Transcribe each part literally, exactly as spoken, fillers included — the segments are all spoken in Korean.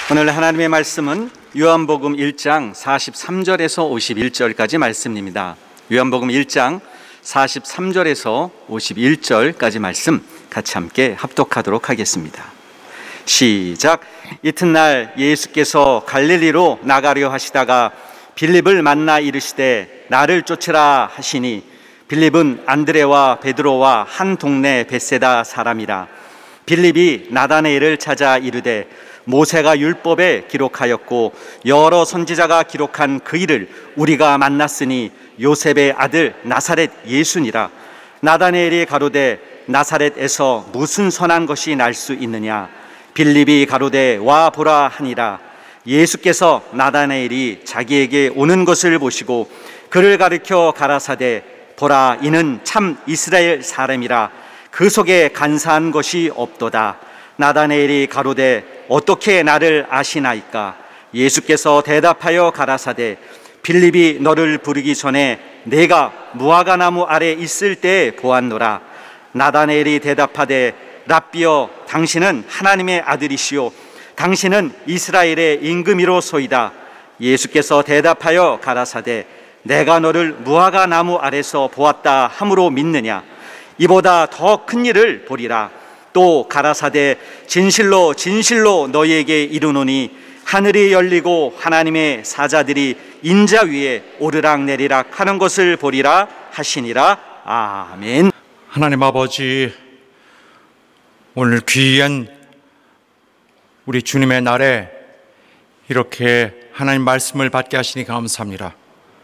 오늘 하나님의 말씀은 요한복음 일 장 사십삼 절에서 오십일 절까지 말씀입니다. 요한복음 일 장 사십삼 절에서 오십일 절까지 말씀 같이 함께 합독하도록 하겠습니다. 시작. 이튿날 예수께서 갈릴리로 나가려 하시다가 빌립을 만나 이르시되 나를 쫓으라 하시니 빌립은 안드레와 베드로와 한 동네 벳세다 사람이라. 빌립이 나다나엘을 찾아 이르되 모세가 율법에 기록하였고 여러 선지자가 기록한 그 일을 우리가 만났으니 요셉의 아들 나사렛 예수니라. 나다나엘이 가로되 나사렛에서 무슨 선한 것이 날 수 있느냐. 빌립이 가로되 와 보라 하니라. 예수께서 나다나엘이 자기에게 오는 것을 보시고 그를 가리켜 가라사대 보라 이는 참 이스라엘 사람이라. 그 속에 간사한 것이 없도다. 나다나엘이 가로되 어떻게 나를 아시나이까. 예수께서 대답하여 가라사대 빌립이 너를 부르기 전에 내가 무화과 나무 아래 있을 때 보았노라. 나다나엘이 대답하되 랍비여 당신은 하나님의 아들이시오 당신은 이스라엘의 임금이로소이다. 예수께서 대답하여 가라사대 내가 너를 무화과 나무 아래서 보았다 함으로 믿느냐. 이보다 더 큰 일을 보리라. 또 가라사대 진실로 진실로 너희에게 이르노니 하늘이 열리고 하나님의 사자들이 인자 위에 오르락내리락 하는 것을 보리라 하시니라. 아멘. 하나님 아버지, 오늘 귀한 우리 주님의 날에 이렇게 하나님 말씀을 받게 하시니 감사합니다.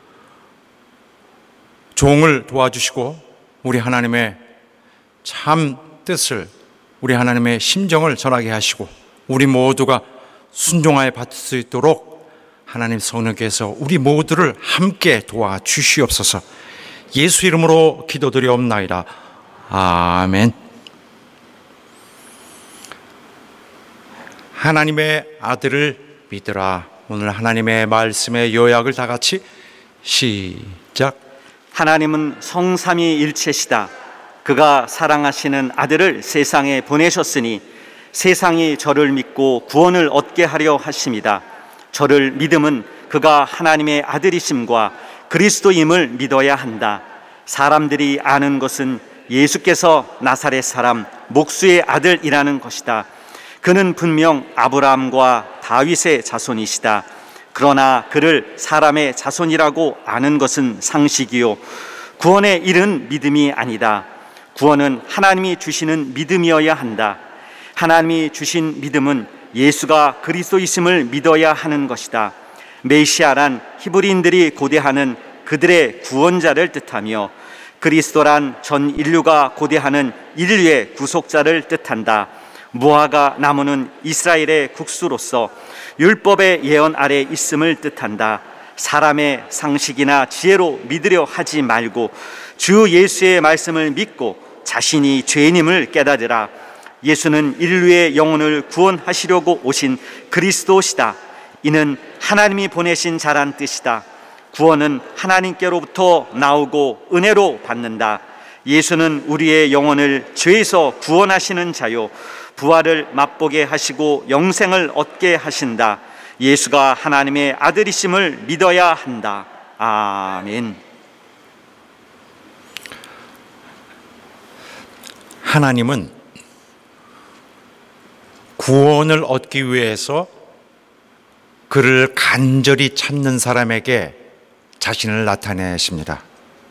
종을 도와주시고 우리 하나님의 참 뜻을, 우리 하나님의 심정을 전하게 하시고 우리 모두가 순종하여 받을 수 있도록 하나님 성령께서 우리 모두를 함께 도와주시옵소서. 예수 이름으로 기도드리옵나이다. 아멘. 하나님의 아들을 믿으라. 오늘 하나님의 말씀의 요약을 다 같이 시작. 하나님은 성삼위일체시다. 그가 사랑하시는 아들을 세상에 보내셨으니 세상이 저를 믿고 구원을 얻게 하려 하심이다. 저를 믿음은 그가 하나님의 아들이심과 그리스도임을 믿어야 한다. 사람들이 아는 것은 예수께서 나사렛 사람 목수의 아들이라는 것이다. 그는 분명 아브라함과 다윗의 자손이시다. 그러나 그를 사람의 자손이라고 아는 것은 상식이요 구원에 이른 믿음이 아니다. 구원은 하나님이 주시는 믿음이어야 한다. 하나님이 주신 믿음은 예수가 그리스도이심을 믿어야 하는 것이다. 메시아란 히브리인들이 고대하는 그들의 구원자를 뜻하며 그리스도란 전 인류가 고대하는 인류의 구속자를 뜻한다. 무화과 나무는 이스라엘의 국수로서 율법의 예언 아래 있음을 뜻한다. 사람의 상식이나 지혜로 믿으려 하지 말고 주 예수의 말씀을 믿고 자신이 죄인임을 깨달으라. 예수는 인류의 영혼을 구원하시려고 오신 그리스도시다. 이는 하나님이 보내신 자란 뜻이다. 구원은 하나님께로부터 나오고 은혜로 받는다. 예수는 우리의 영혼을 죄에서 구원하시는 자요 부활을 맛보게 하시고 영생을 얻게 하신다. 예수가 하나님의 아들이심을 믿어야 한다. 아멘. 하나님은 구원을 얻기 위해서 그를 간절히 찾는 사람에게 자신을 나타내십니다.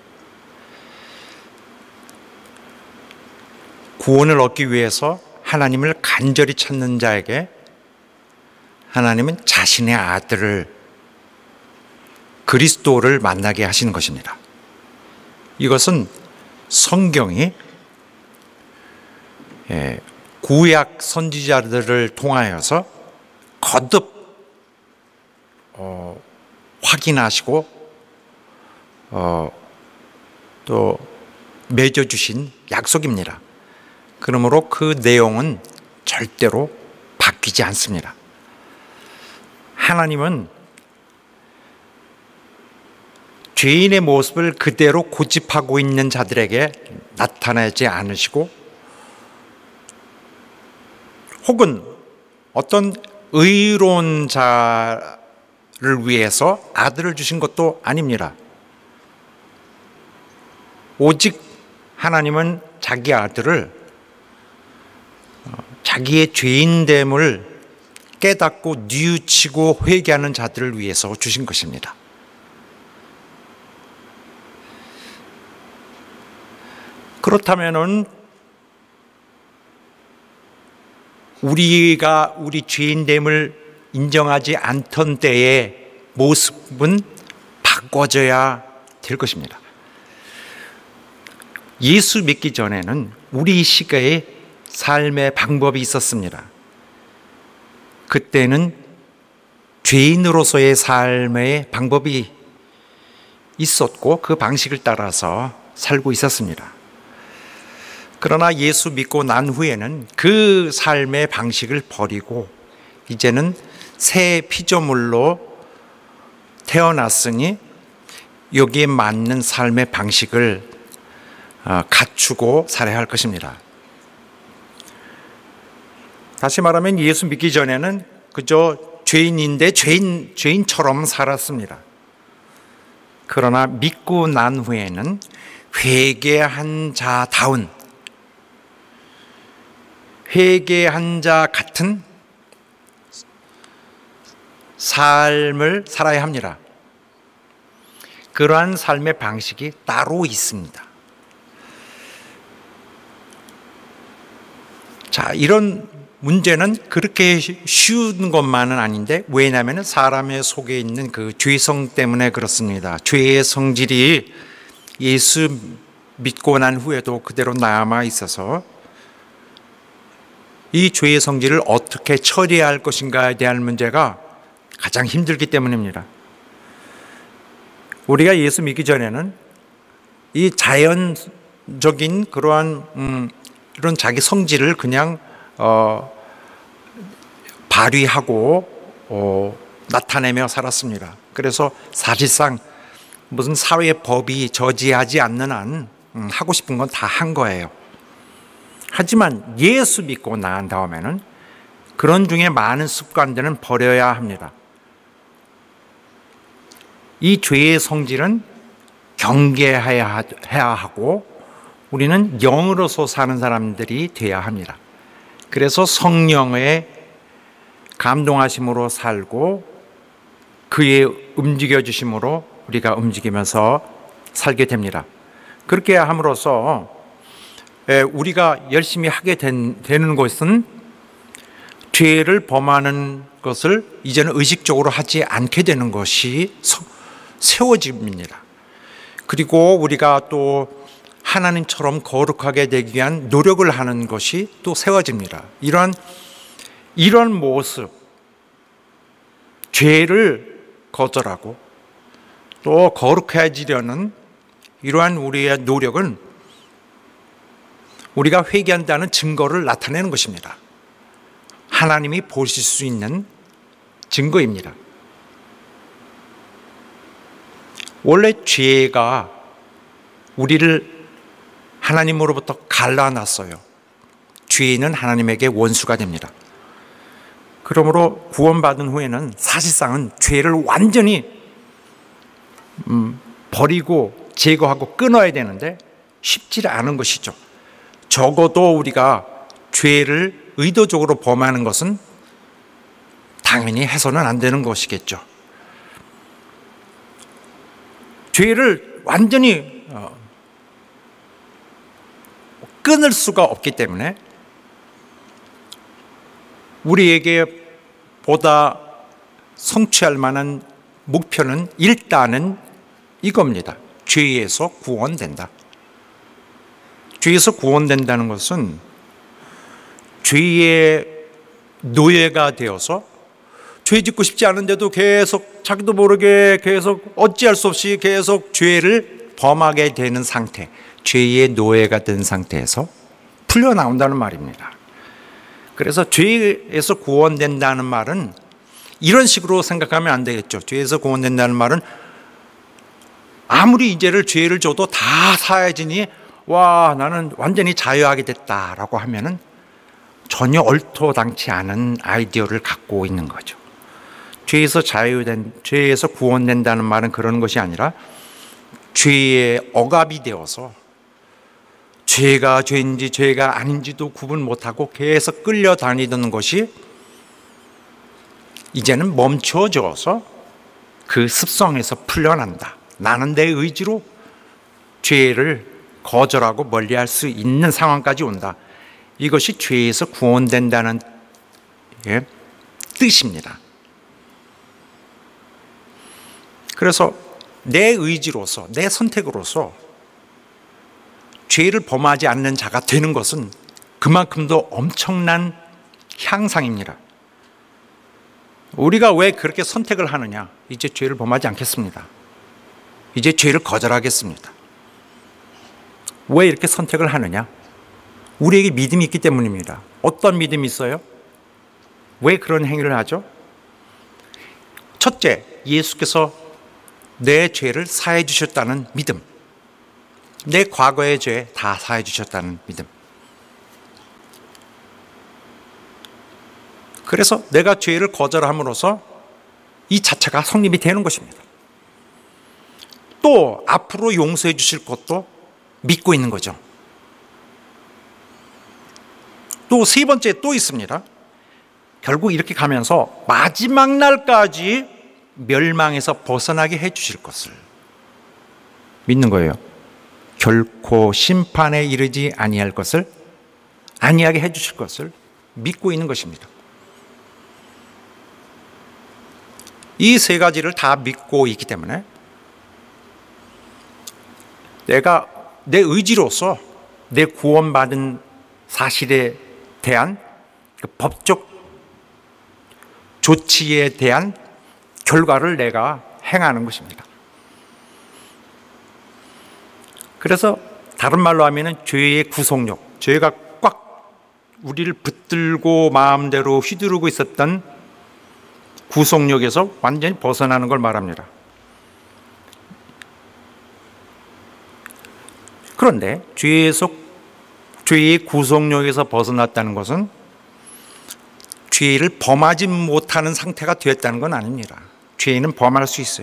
구원을 얻기 위해서 하나님을 간절히 찾는 자에게 하나님은 자신의 아들을 그리스도를 만나게 하시는 것입니다. 이것은 성경이 구약 선지자들을 통하여서 거듭 어, 확인하시고 어, 또 맺어주신 약속입니다. 그러므로 그 내용은 절대로 바뀌지 않습니다. 하나님은 죄인의 모습을 그대로 고집하고 있는 자들에게 나타나지 않으시고 혹은 어떤 의로운 자를 위해서 아들을 주신 것도 아닙니다. 오직 하나님은 자기 아들을 자기의 죄인됨을 깨닫고 뉘우치고 회개하는 자들을 위해서 주신 것입니다. 그렇다면은 우리가 우리 죄인됨을 인정하지 않던 때의 모습은 바꿔져야 될 것입니다. 예수 믿기 전에는 우리 시대에 삶의 방법이 있었습니다. 그때는 죄인으로서의 삶의 방법이 있었고 그 방식을 따라서 살고 있었습니다. 그러나 예수 믿고 난 후에는 그 삶의 방식을 버리고 이제는 새 피조물로 태어났으니 여기에 맞는 삶의 방식을 갖추고 살아야 할 것입니다. 다시 말하면 예수 믿기 전에는 그저 죄인인데 죄인, 죄인처럼 살았습니다. 그러나 믿고 난 후에는 회개한 자다운, 회개한 자 같은 삶을 살아야 합니다. 그러한 삶의 방식이 따로 있습니다. 자, 이런 문제는 그렇게 쉬운 것만은 아닌데, 왜냐하면 사람의 속에 있는 그 죄성 때문에 그렇습니다. 죄의 성질이 예수 믿고 난 후에도 그대로 남아 있어서 이 죄의 성질을 어떻게 처리해야 할 것인가에 대한 문제가 가장 힘들기 때문입니다. 우리가 예수 믿기 전에는 이 자연적인 그러한 음, 이런 자기 성질을 그냥 어, 발휘하고 어, 나타내며 살았습니다. 그래서 사실상 무슨 사회 법이 저지하지 않는 한 음, 하고 싶은 건 다 한 거예요. 하지만 예수 믿고 나간 다음에는 그런 중에 많은 습관들은 버려야 합니다. 이 죄의 성질은 경계해야 하고 우리는 영으로서 사는 사람들이 되어야 합니다. 그래서 성령의 감동하심으로 살고 그의 움직여 주심으로 우리가 움직이면서 살게 됩니다. 그렇게 함으로써 우리가 열심히 하게 된, 되는 것은 죄를 범하는 것을 이제는 의식적으로 하지 않게 되는 것이 세워집니다. 그리고 우리가 또 하나님처럼 거룩하게 되기 위한 노력을 하는 것이 또 세워집니다. 이런 이런 모습, 죄를 거절하고 또 거룩해지려는 이러한 우리의 노력은 우리가 회개한다는 증거를 나타내는 것입니다. 하나님이 보실 수 있는 증거입니다. 원래 죄가 우리를 하나님으로부터 갈라놨어요. 죄인은 하나님에게 원수가 됩니다. 그러므로 구원받은 후에는 사실상은 죄를 완전히 음, 버리고 제거하고 끊어야 되는데 쉽지 않은 것이죠. 적어도 우리가 죄를 의도적으로 범하는 것은 당연히 해서는 안 되는 것이겠죠. 죄를 완전히 끊을 수가 없기 때문에 우리에게 보다 성취할 만한 목표는 일단은 이겁니다. 죄에서 구원된다. 죄에서 구원된다는 것은 죄의 노예가 되어서 죄 짓고 싶지 않은데도 계속 자기도 모르게 계속 어찌할 수 없이 계속 죄를 범하게 되는 상태, 죄의 노예가 된 상태에서 풀려나온다는 말입니다. 그래서 죄에서 구원된다는 말은 이런 식으로 생각하면 안 되겠죠. 죄에서 구원된다는 말은 아무리 이제를 죄를 줘도 다 사해지니 와 나는 완전히 자유하게 됐다라고 하면은 전혀 얼토당치 않은 아이디어를 갖고 있는 거죠. 죄에서 자유된, 죄에서 구원된다는 말은 그런 것이 아니라 죄의 억압이 되어서 죄가 죄인지 죄가 아닌지도 구분 못하고 계속 끌려다니던 것이 이제는 멈춰져서 그 습성에서 풀려난다. 나는 내 의지로 죄를 거절하고 멀리할 수 있는 상황까지 온다. 이것이 죄에서 구원된다는 예, 뜻입니다. 그래서 내 의지로서, 내 선택으로서 죄를 범하지 않는 자가 되는 것은 그만큼도 엄청난 향상입니다. 우리가 왜 그렇게 선택을 하느냐? 이제 죄를 범하지 않겠습니다. 이제 죄를 거절하겠습니다. 왜 이렇게 선택을 하느냐? 우리에게 믿음이 있기 때문입니다. 어떤 믿음이 있어요? 왜 그런 행위를 하죠? 첫째, 예수께서 내 죄를 사해 주셨다는 믿음. 내 과거의 죄 다 사해 주셨다는 믿음. 그래서 내가 죄를 거절함으로써 이 자체가 성립이 되는 것입니다. 또 앞으로 용서해 주실 것도 믿고 있는 거죠. 또 세 번째 또 있습니다. 결국 이렇게 가면서 마지막 날까지 멸망에서 벗어나게 해 주실 것을 믿는 거예요. 결코 심판에 이르지 아니할 것을, 아니하게 해 주실 것을 믿고 있는 것입니다. 이 세 가지를 다 믿고 있기 때문에 내가 내 의지로서 내 구원받은 사실에 대한 그 법적 조치에 대한 결과를 내가 행하는 것입니다. 그래서 다른 말로 하면 죄의 구속력, 죄가 꽉 우리를 붙들고 마음대로 휘두르고 있었던 구속력에서 완전히 벗어나는 걸 말합니다. 그런데 죄에서, 죄의 구속력에서 벗어났다는 것은 죄를 범하지 못하는 상태가 되었다는 건 아닙니다. 죄는 범할 수 있어요.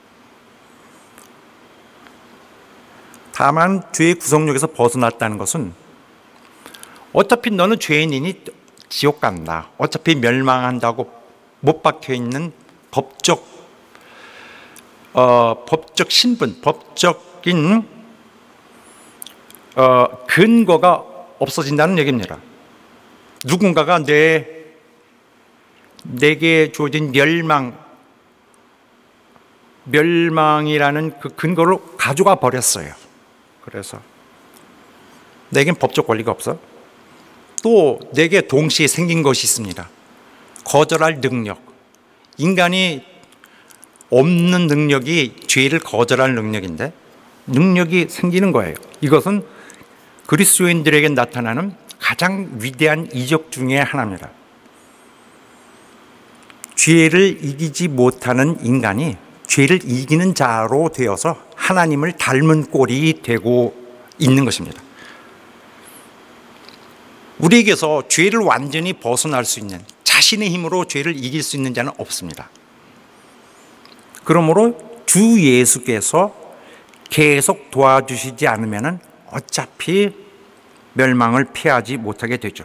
다만 죄의 구속력에서 벗어났다는 것은 어차피 너는 죄인이니 지옥 간다, 어차피 멸망한다고 못 박혀 있는 법적 어, 법적 신분, 법적인 어, 근거가 없어진다는 얘기입니다. 누군가가 내 내게 주어진 멸망, 멸망이라는 그 근거를 가져가 버렸어요. 그래서 내겐 법적 권리가 없어. 또 내게 동시에 생긴 것이 있습니다. 거절할 능력. 인간이 없는 능력이 죄를 거절할 능력인데 능력이 생기는 거예요. 이것은 그리스도인들에게 나타나는 가장 위대한 이적 중에 하나입니다. 죄를 이기지 못하는 인간이 죄를 이기는 자로 되어서 하나님을 닮은 꼴이 되고 있는 것입니다. 우리에게서 죄를 완전히 벗어날 수 있는, 자신의 힘으로 죄를 이길 수 있는 자는 없습니다. 그러므로 주 예수께서 계속 도와주시지 않으면 어차피 멸망을 피하지 못하게 되죠.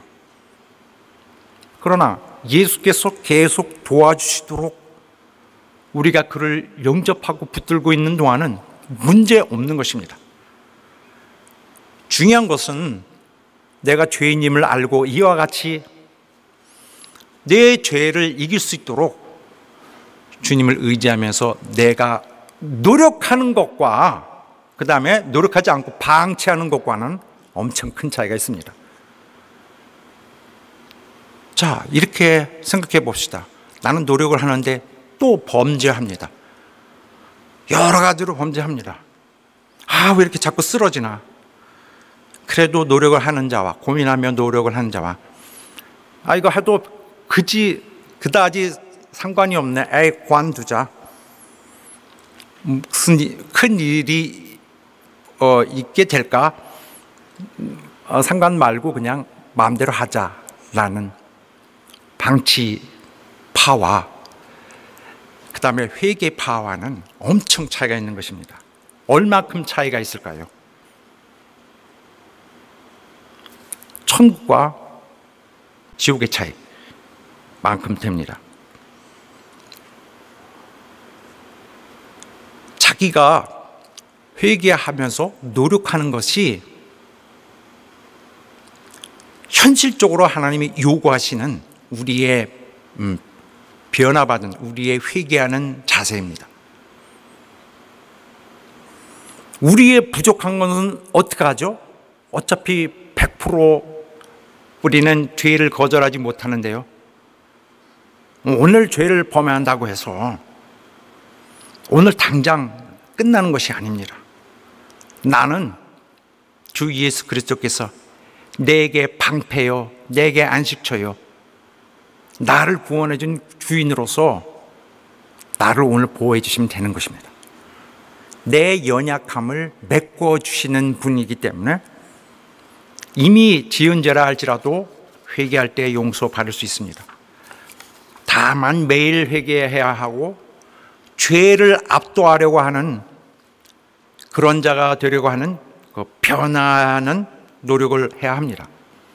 그러나 예수께서 계속 도와주시도록 우리가 그를 영접하고 붙들고 있는 동안은 문제 없는 것입니다. 중요한 것은 내가 죄인임을 알고 이와 같이 내 죄를 이길 수 있도록 주님을 의지하면서 내가 노력하는 것과 그 다음에 노력하지 않고 방치하는 것과는 엄청 큰 차이가 있습니다. 자, 이렇게 생각해 봅시다. 나는 노력을 하는데 또 범죄합니다. 여러 가지로 범죄합니다. 아, 왜 이렇게 자꾸 쓰러지나? 그래도 노력을 하는 자와, 고민하며 노력을 하는 자와, 아, 이거 해도 그지, 그다지 상관이 없네. 에이, 관두자. 무슨 큰 일이 어, 있게 될까? 어, 상관 말고 그냥 마음대로 하자. 방치파와 그 다음에 회개파와는 엄청 차이가 있는 것입니다. 얼마큼 차이가 있을까요? 천국과 지옥의 차이만큼 됩니다. 자기가 회개하면서 노력하는 것이 현실적으로 하나님이 요구하시는 우리의 음, 변화받은 우리의 회개하는 자세입니다. 우리의 부족한 것은 어떻게 하죠? 어차피 백 퍼센트 우리는 죄를 거절하지 못하는데요. 오늘 죄를 범한다고 해서 오늘 당장 끝나는 것이 아닙니다. 나는 주 예수 그리스도께서 내게 방패요, 내게 안식처요, 나를 구원해 준 주인으로서 나를 오늘 보호해 주시면 되는 것입니다. 내 연약함을 메꿔 주시는 분이기 때문에 이미 지은 죄라 할지라도 회개할 때 용서받을 수 있습니다. 다만 매일 회개해야 하고 죄를 압도하려고 하는 그런 자가 되려고 하는 그 변화하는 노력을 해야 합니다.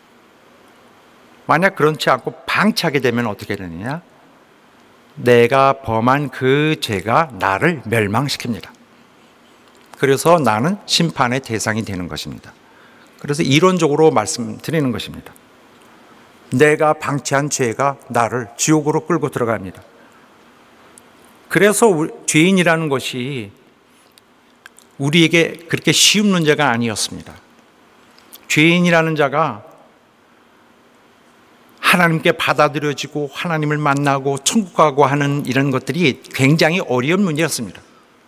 만약 그렇지 않고 방치하게 되면 어떻게 되느냐? 내가 범한 그 죄가 나를 멸망시킵니다. 그래서 나는 심판의 대상이 되는 것입니다. 그래서 이론적으로 말씀드리는 것입니다. 내가 방치한 죄가 나를 지옥으로 끌고 들어갑니다. 그래서 죄인이라는 것이 우리에게 그렇게 쉬운 문제가 아니었습니다. 죄인이라는 자가 하나님께 받아들여지고 하나님을 만나고 천국 가고 하는 이런 것들이 굉장히 어려운 문제였습니다.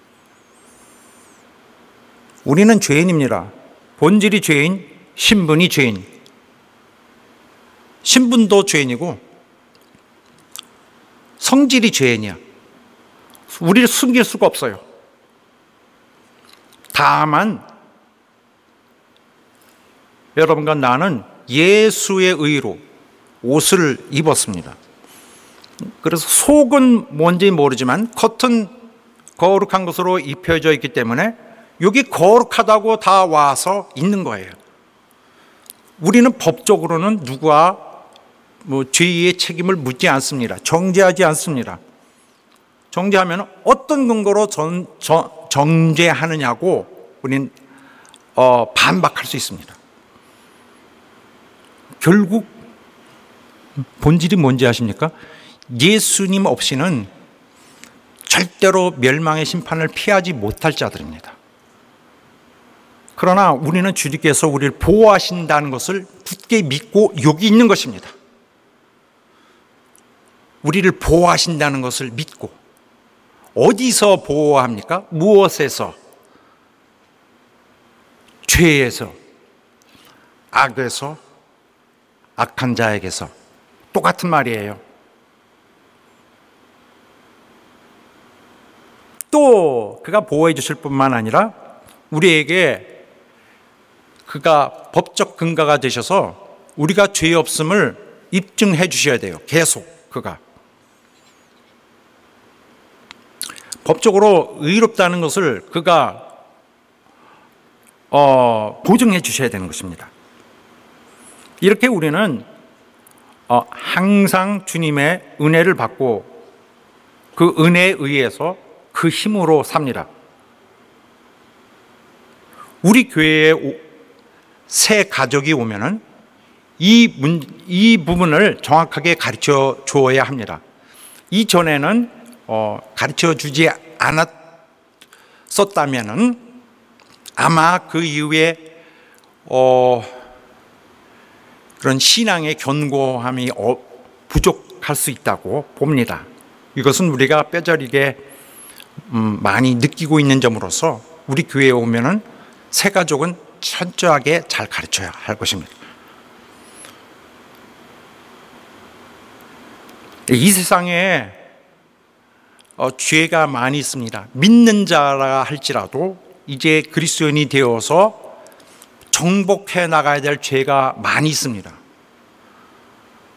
우리는 죄인입니다. 본질이 죄인, 신분이 죄인. 신분도 죄인이고 성질이 죄인이야. 우리를 숨길 수가 없어요. 다만 여러분과 나는 예수의 의로 옷을 입었습니다. 그래서 속은 뭔지 모르지만 겉은 거룩한 것으로 입혀져 있기 때문에 여기 거룩하다고 다 와서 있는 거예요. 우리는 법적으로는 누구와 뭐 죄의 책임을 묻지 않습니다. 정죄하지 않습니다. 정죄하면 어떤 근거로 전, 전, 정죄하느냐고 우리는 어, 반박할 수 있습니다. 결국 본질이 뭔지 아십니까? 예수님 없이는 절대로 멸망의 심판을 피하지 못할 자들입니다. 그러나 우리는 주님께서 우리를 보호하신다는 것을 굳게 믿고 여기 있는 것입니다. 우리를 보호하신다는 것을 믿고. 어디서 보호합니까? 무엇에서? 죄에서, 악에서, 악한 자에게서. 똑같은 말이에요. 또 그가 보호해 주실 뿐만 아니라 우리에게 그가 법적 근거가 되셔서 우리가 죄 없음을 입증해 주셔야 돼요. 계속 그가. 법적으로 의롭다는 것을 그가 어, 보증해 주셔야 되는 것입니다. 이렇게 우리는 어, 항상 주님의 은혜를 받고 그 은혜에 의해서 그 힘으로 삽니다. 우리 교회에 오, 새 가족이 오면은 이, 문, 이 부분을 정확하게 가르쳐 주어야 합니다. 이전에는 어, 가르쳐 주지 않았었다면은 아마 그 이후에 어, 그런 신앙의 견고함이 어, 부족할 수 있다고 봅니다. 이것은 우리가 뼈저리게 음, 많이 느끼고 있는 점으로서 우리 교회에 오면은 새 가족은 철저하게 잘 가르쳐야 할 것입니다. 이 세상에 어, 죄가 많이 있습니다. 믿는 자라 할지라도 이제 그리스도인이 되어서 정복해 나가야 될 죄가 많이 있습니다.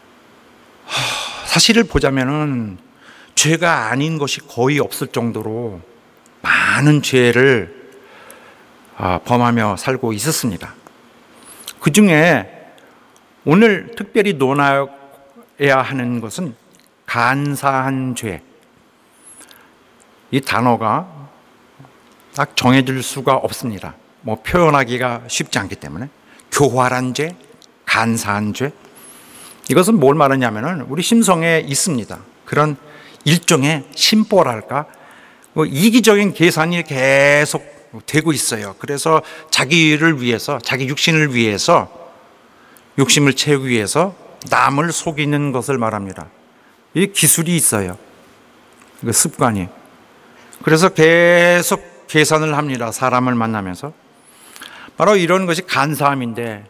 사실을 보자면은 죄가 아닌 것이 거의 없을 정도로 많은 죄를 범하며 살고 있었습니다. 그 중에 오늘 특별히 논해야 하는 것은 간사한 죄. 이 단어가 딱 정해질 수가 없습니다. 뭐 표현하기가 쉽지 않기 때문에. 교활한 죄, 간사한 죄. 이것은 뭘 말하냐면은 우리 심성에 있습니다. 그런 일종의 심보랄까, 뭐 이기적인 계산이 계속 되고 있어요. 그래서 자기를 위해서, 자기 육신을 위해서, 욕심을 채우기 위해서 남을 속이는 것을 말합니다. 이 기술이 있어요. 그 습관이. 그래서 계속 계산을 합니다. 사람을 만나면서. 바로 이런 것이 간사함인데,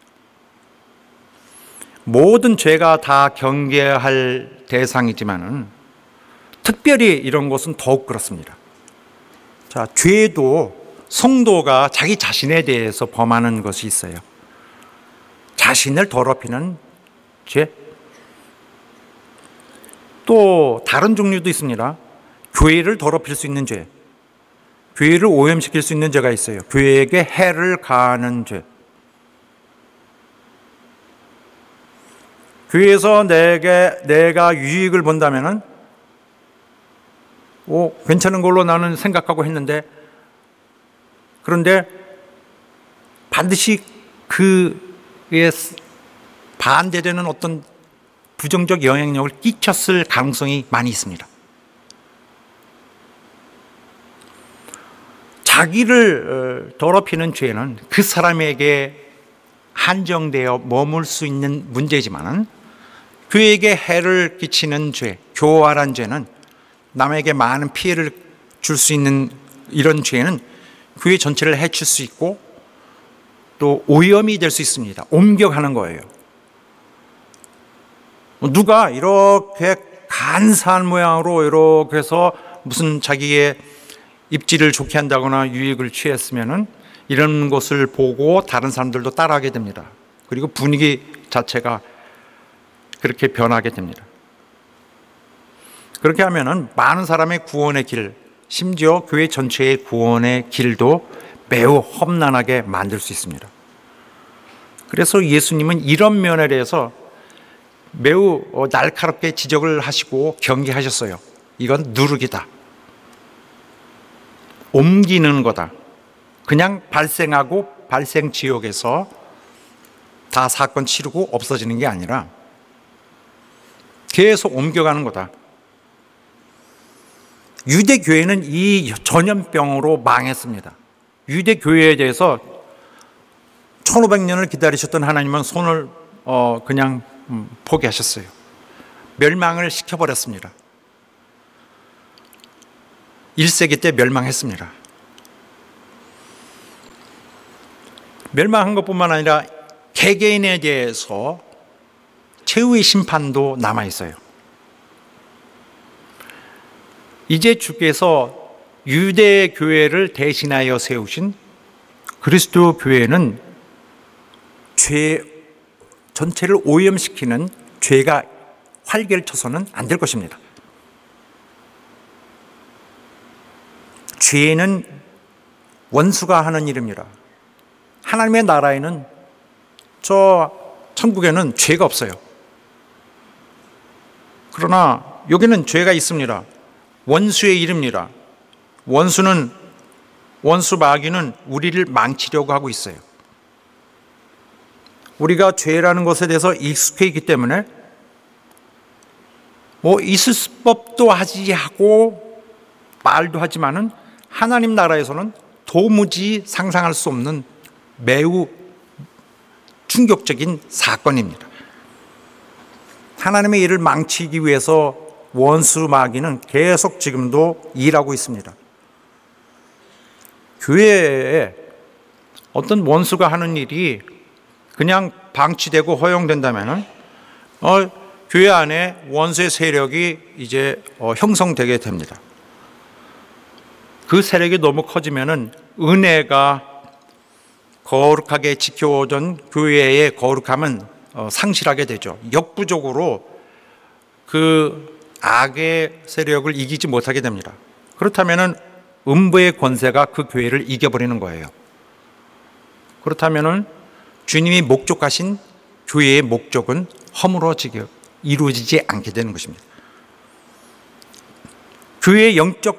모든 죄가 다 경계할 대상이지만은 특별히 이런 것은 더욱 그렇습니다. 자, 죄도 성도가 자기 자신에 대해서 범하는 것이 있어요. 자신을 더럽히는 죄. 또 다른 종류도 있습니다. 교회를 더럽힐 수 있는 죄. 교회를 오염시킬 수 있는 죄가 있어요. 교회에게 해를 가하는 죄. 교회에서 내게, 내가 유익을 본다면은, 오, 괜찮은 걸로 나는 생각하고 했는데, 그런데 반드시 그에 반대되는 어떤 부정적 영향력을 끼쳤을 가능성이 많이 있습니다. 자기를 더럽히는 죄는 그 사람에게 한정되어 머물 수 있는 문제지만은, 교회에게 해를 끼치는 죄, 교활한 죄는, 남에게 많은 피해를 줄 수 있는 이런 죄는 교회 전체를 해칠 수 있고 또 오염이 될 수 있습니다. 옮겨가는 거예요. 누가 이렇게 간사한 모양으로 이렇게 해서 무슨 자기의 입지를 좋게 한다거나 유익을 취했으면은 이런 것을 보고 다른 사람들도 따라하게 됩니다. 그리고 분위기 자체가 그렇게 변하게 됩니다. 그렇게 하면은 많은 사람의 구원의 길, 심지어 교회 전체의 구원의 길도 매우 험난하게 만들 수 있습니다. 그래서 예수님은 이런 면에 대해서 매우 날카롭게 지적을 하시고 경계하셨어요. 이건 누르기다. 옮기는 거다. 그냥 발생하고 발생 지역에서 다 사건 치르고 없어지는 게 아니라 계속 옮겨가는 거다. 유대교회는 이 전염병으로 망했습니다. 유대교회에 대해서 천오백 년을 기다리셨던 하나님은 손을 어 그냥 포기하셨어요. 멸망을 시켜버렸습니다. 일 세기 때 멸망했습니다. 멸망한 것뿐만 아니라 개개인에 대해서 최후의 심판도 남아있어요. 이제 주께서 유대 교회를 대신하여 세우신 그리스도 교회는 죄 전체를 오염시키는 죄가 활개를 쳐서는 안 될 것입니다. 죄는 원수가 하는 일입니다. 하나님의 나라에는, 저 천국에는 죄가 없어요. 그러나 여기는 죄가 있습니다. 원수의 일입니다. 원수는, 원수 마귀는 우리를 망치려고 하고 있어요. 우리가 죄라는 것에 대해서 익숙해 있기 때문에 뭐 있을 법도 하지 하고 말도 하지만은 하나님 나라에서는 도무지 상상할 수 없는 매우 충격적인 사건입니다. 하나님의 일을 망치기 위해서 원수 마귀는 계속 지금도 일하고 있습니다. 교회에 어떤 원수가 하는 일이 그냥 방치되고 허용된다면 어, 교회 안에 원수의 세력이 이제 어, 형성되게 됩니다. 그 세력이 너무 커지면은 은혜가 거룩하게 지켜오던 교회의 거룩함은 어, 상실하게 되죠. 역부족으로 그 악의 세력을 이기지 못하게 됩니다. 그렇다면은 음부의 권세가 그 교회를 이겨버리는 거예요. 그렇다면은 주님이 목적하신 교회의 목적은 허물어지게 이루어지지 않게 되는 것입니다. 교회의 영적,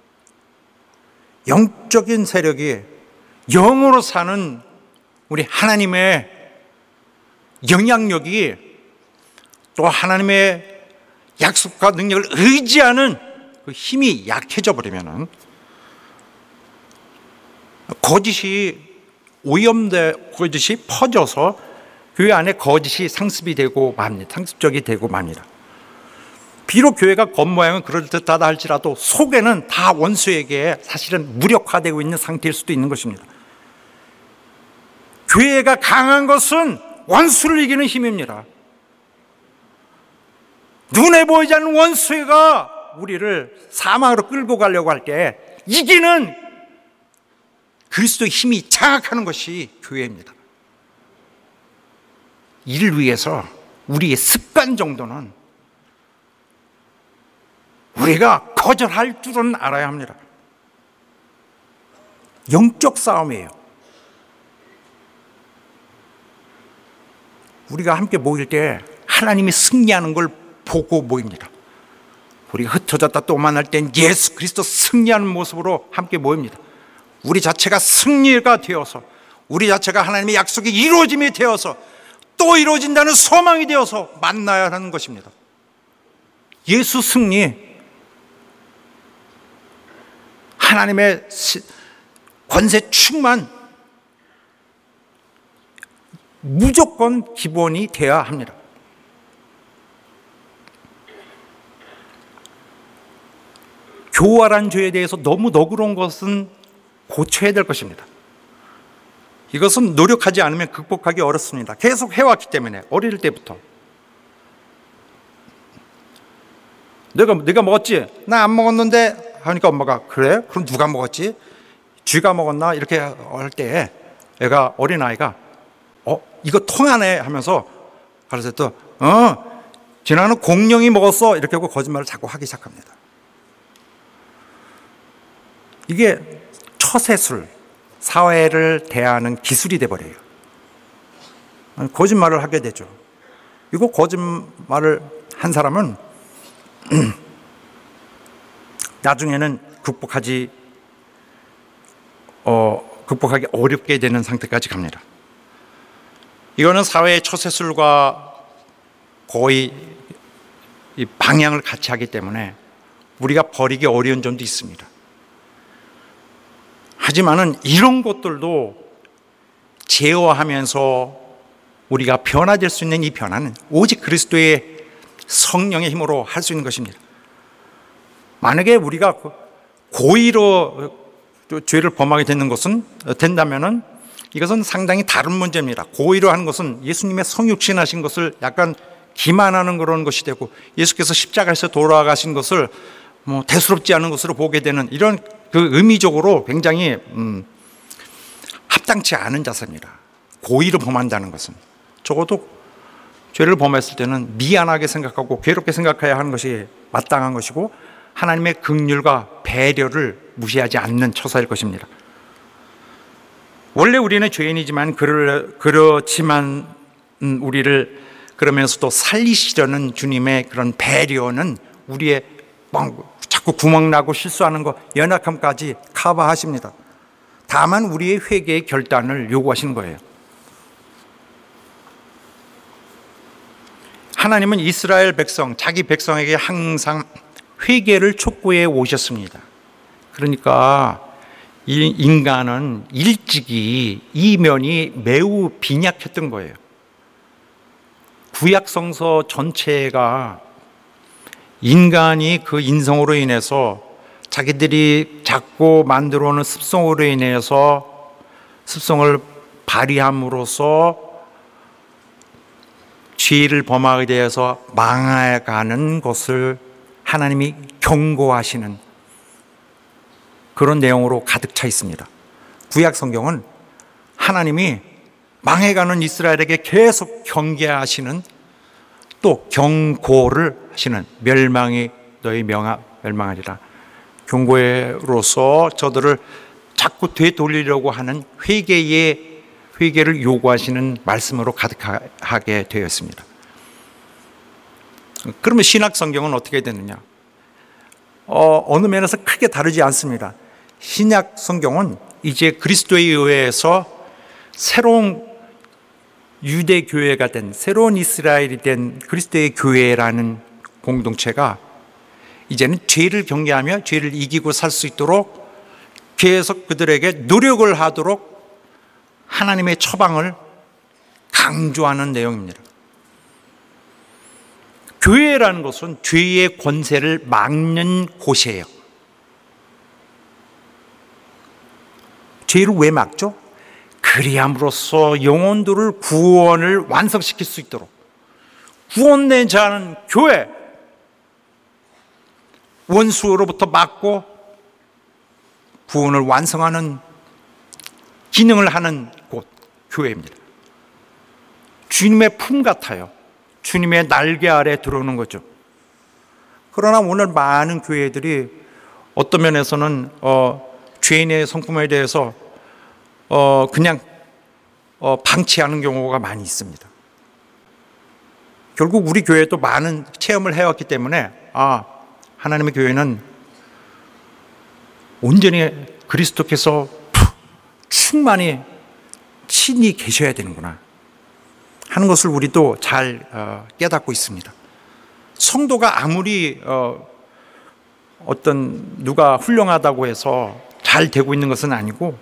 영적인 세력이 영으로 사는 우리 하나님의 영향력이 또 하나님의 약속과 능력을 의지하는 그 힘이 약해져 버리면은 거짓이 오염돼, 거짓이 퍼져서 교회 안에 거짓이 상습이 되고 맙니다. 상습적이 되고 맙니다. 비록 교회가 겉모양은 그럴듯하다 할지라도 속에는 다 원수에게 사실은 무력화되고 있는 상태일 수도 있는 것입니다. 교회가 강한 것은 원수를 이기는 힘입니다. 눈에 보이지 않는 원수가 우리를 사망으로 끌고 가려고 할 때 이기는 그리스도의 힘이 장악하는 것이 교회입니다. 이를 위해서 우리의 습관 정도는 우리가 거절할 줄은 알아야 합니다. 영적 싸움이에요. 우리가 함께 모일 때 하나님이 승리하는 걸 보고 모입니다. 우리가 흩어졌다 또 만날 땐 예수 그리스도 승리하는 모습으로 함께 모입니다. 우리 자체가 승리가 되어서, 우리 자체가 하나님의 약속이 이루어짐이 되어서 또 이루어진다는 소망이 되어서 만나야 하는 것입니다. 예수 승리, 하나님의 권세 충만, 무조건 기본이 되어야 합니다. 교활한 죄에 대해서 너무 너그러운 것은 고쳐야 될 것입니다. 이것은 노력하지 않으면 극복하기 어렵습니다. 계속 해왔기 때문에, 어릴 때부터. 내가, 내가 먹었지? 나 안 먹었는데 하니까 엄마가 그래? 그럼 누가 먹었지? 쥐가 먹었나? 이렇게 할 때 애가, 어린아이가 어? 이거 통하네 하면서 그래서 또 어? 지나는 공룡이 먹었어 이렇게 하고 거짓말을 자꾸 하기 시작합니다. 이게 처세술, 사회를 대하는 기술이 돼버려요. 거짓말을 하게 되죠. 이거 거짓말을 한 사람은 나중에는 극복하지 어, 극복하기 어렵게 되는 상태까지 갑니다. 이거는 사회의 처세술과 거의 이 방향을 같이 하기 때문에 우리가 버리기 어려운 점도 있습니다. 하지만은 이런 것들도 제어하면서 우리가 변화될 수 있는 이 변화는 오직 그리스도의 성령의 힘으로 할 수 있는 것입니다. 만약에 우리가 고의로 죄를 범하게 되는 것은 된다면은 이것은 상당히 다른 문제입니다. 고의로 하는 것은 예수님의 성육신하신 것을 약간 기만하는 그런 것이 되고, 예수께서 십자가에서 돌아가신 것을 뭐 대수롭지 않은 것으로 보게 되는 이런 그 의미적으로 굉장히 음, 합당치 않은 자세입니다. 고의로 범한다는 것은 적어도 죄를 범했을 때는 미안하게 생각하고 괴롭게 생각해야 하는 것이 마땅한 것이고, 하나님의 긍휼과 배려를 무시하지 않는 처사일 것입니다. 원래 우리는 죄인이지만 그렇지만 우리를 그러면서도 살리시려는 주님의 그런 배려는 우리의 자꾸 구멍나고 실수하는 거, 연약함까지 커버하십니다. 다만 우리의 회개의 결단을 요구하시는 거예요. 하나님은 이스라엘 백성, 자기 백성에게 항상 회개를 촉구해 오셨습니다. 그러니까 이 인간은 일찍이 이면이 매우 빈약했던 거예요. 구약 성서 전체가 인간이 그 인성으로 인해서 자기들이 자꾸 만들어 오는 습성으로 인해서 습성을 발휘함으로써 죄를 범하게 되어서 망해가는 것을 하나님이 경고하시는 그런 내용으로 가득 차 있습니다. 구약 성경은 하나님이 망해가는 이스라엘에게 계속 경계하시는 또 경고를 하시는 멸망이 너희 명하, 멸망하리라. 경고로서 저들을 자꾸 되돌리려고 하는 회개의 회개를 요구하시는 말씀으로 가득하게 되었습니다. 그러면 신약 성경은 어떻게 되느냐? 어, 어느 면에서 크게 다르지 않습니다. 신약 성경은 이제 그리스도에 의해서 새로운 유대 교회가 된, 새로운 이스라엘이 된 그리스도의 교회라는 공동체가 이제는 죄를 경계하며 죄를 이기고 살 수 있도록 계속 그들에게 노력을 하도록 하나님의 처방을 강조하는 내용입니다. 교회라는 것은 죄의 권세를 막는 곳이에요. 죄를 왜 막죠? 그리함으로써 영혼들을 구원을 완성시킬 수 있도록 구원된 자는 교회, 원수로부터 막고 구원을 완성하는 기능을 하는 곳, 교회입니다. 주님의 품 같아요. 주님의 날개 아래 들어오는 거죠. 그러나 오늘 많은 교회들이 어떤 면에서는 어, 죄인의 성품에 대해서 어, 그냥 어, 방치하는 경우가 많이 있습니다. 결국 우리 교회도 많은 체험을 해왔기 때문에 아, 하나님의 교회는 온전히 그리스도께서 충만히 친히 계셔야 되는구나 하는 것을 우리도 잘 어, 깨닫고 있습니다. 성도가 아무리 어, 어떤 누가 훌륭하다고 해서 잘 되고 있는 것은 아니고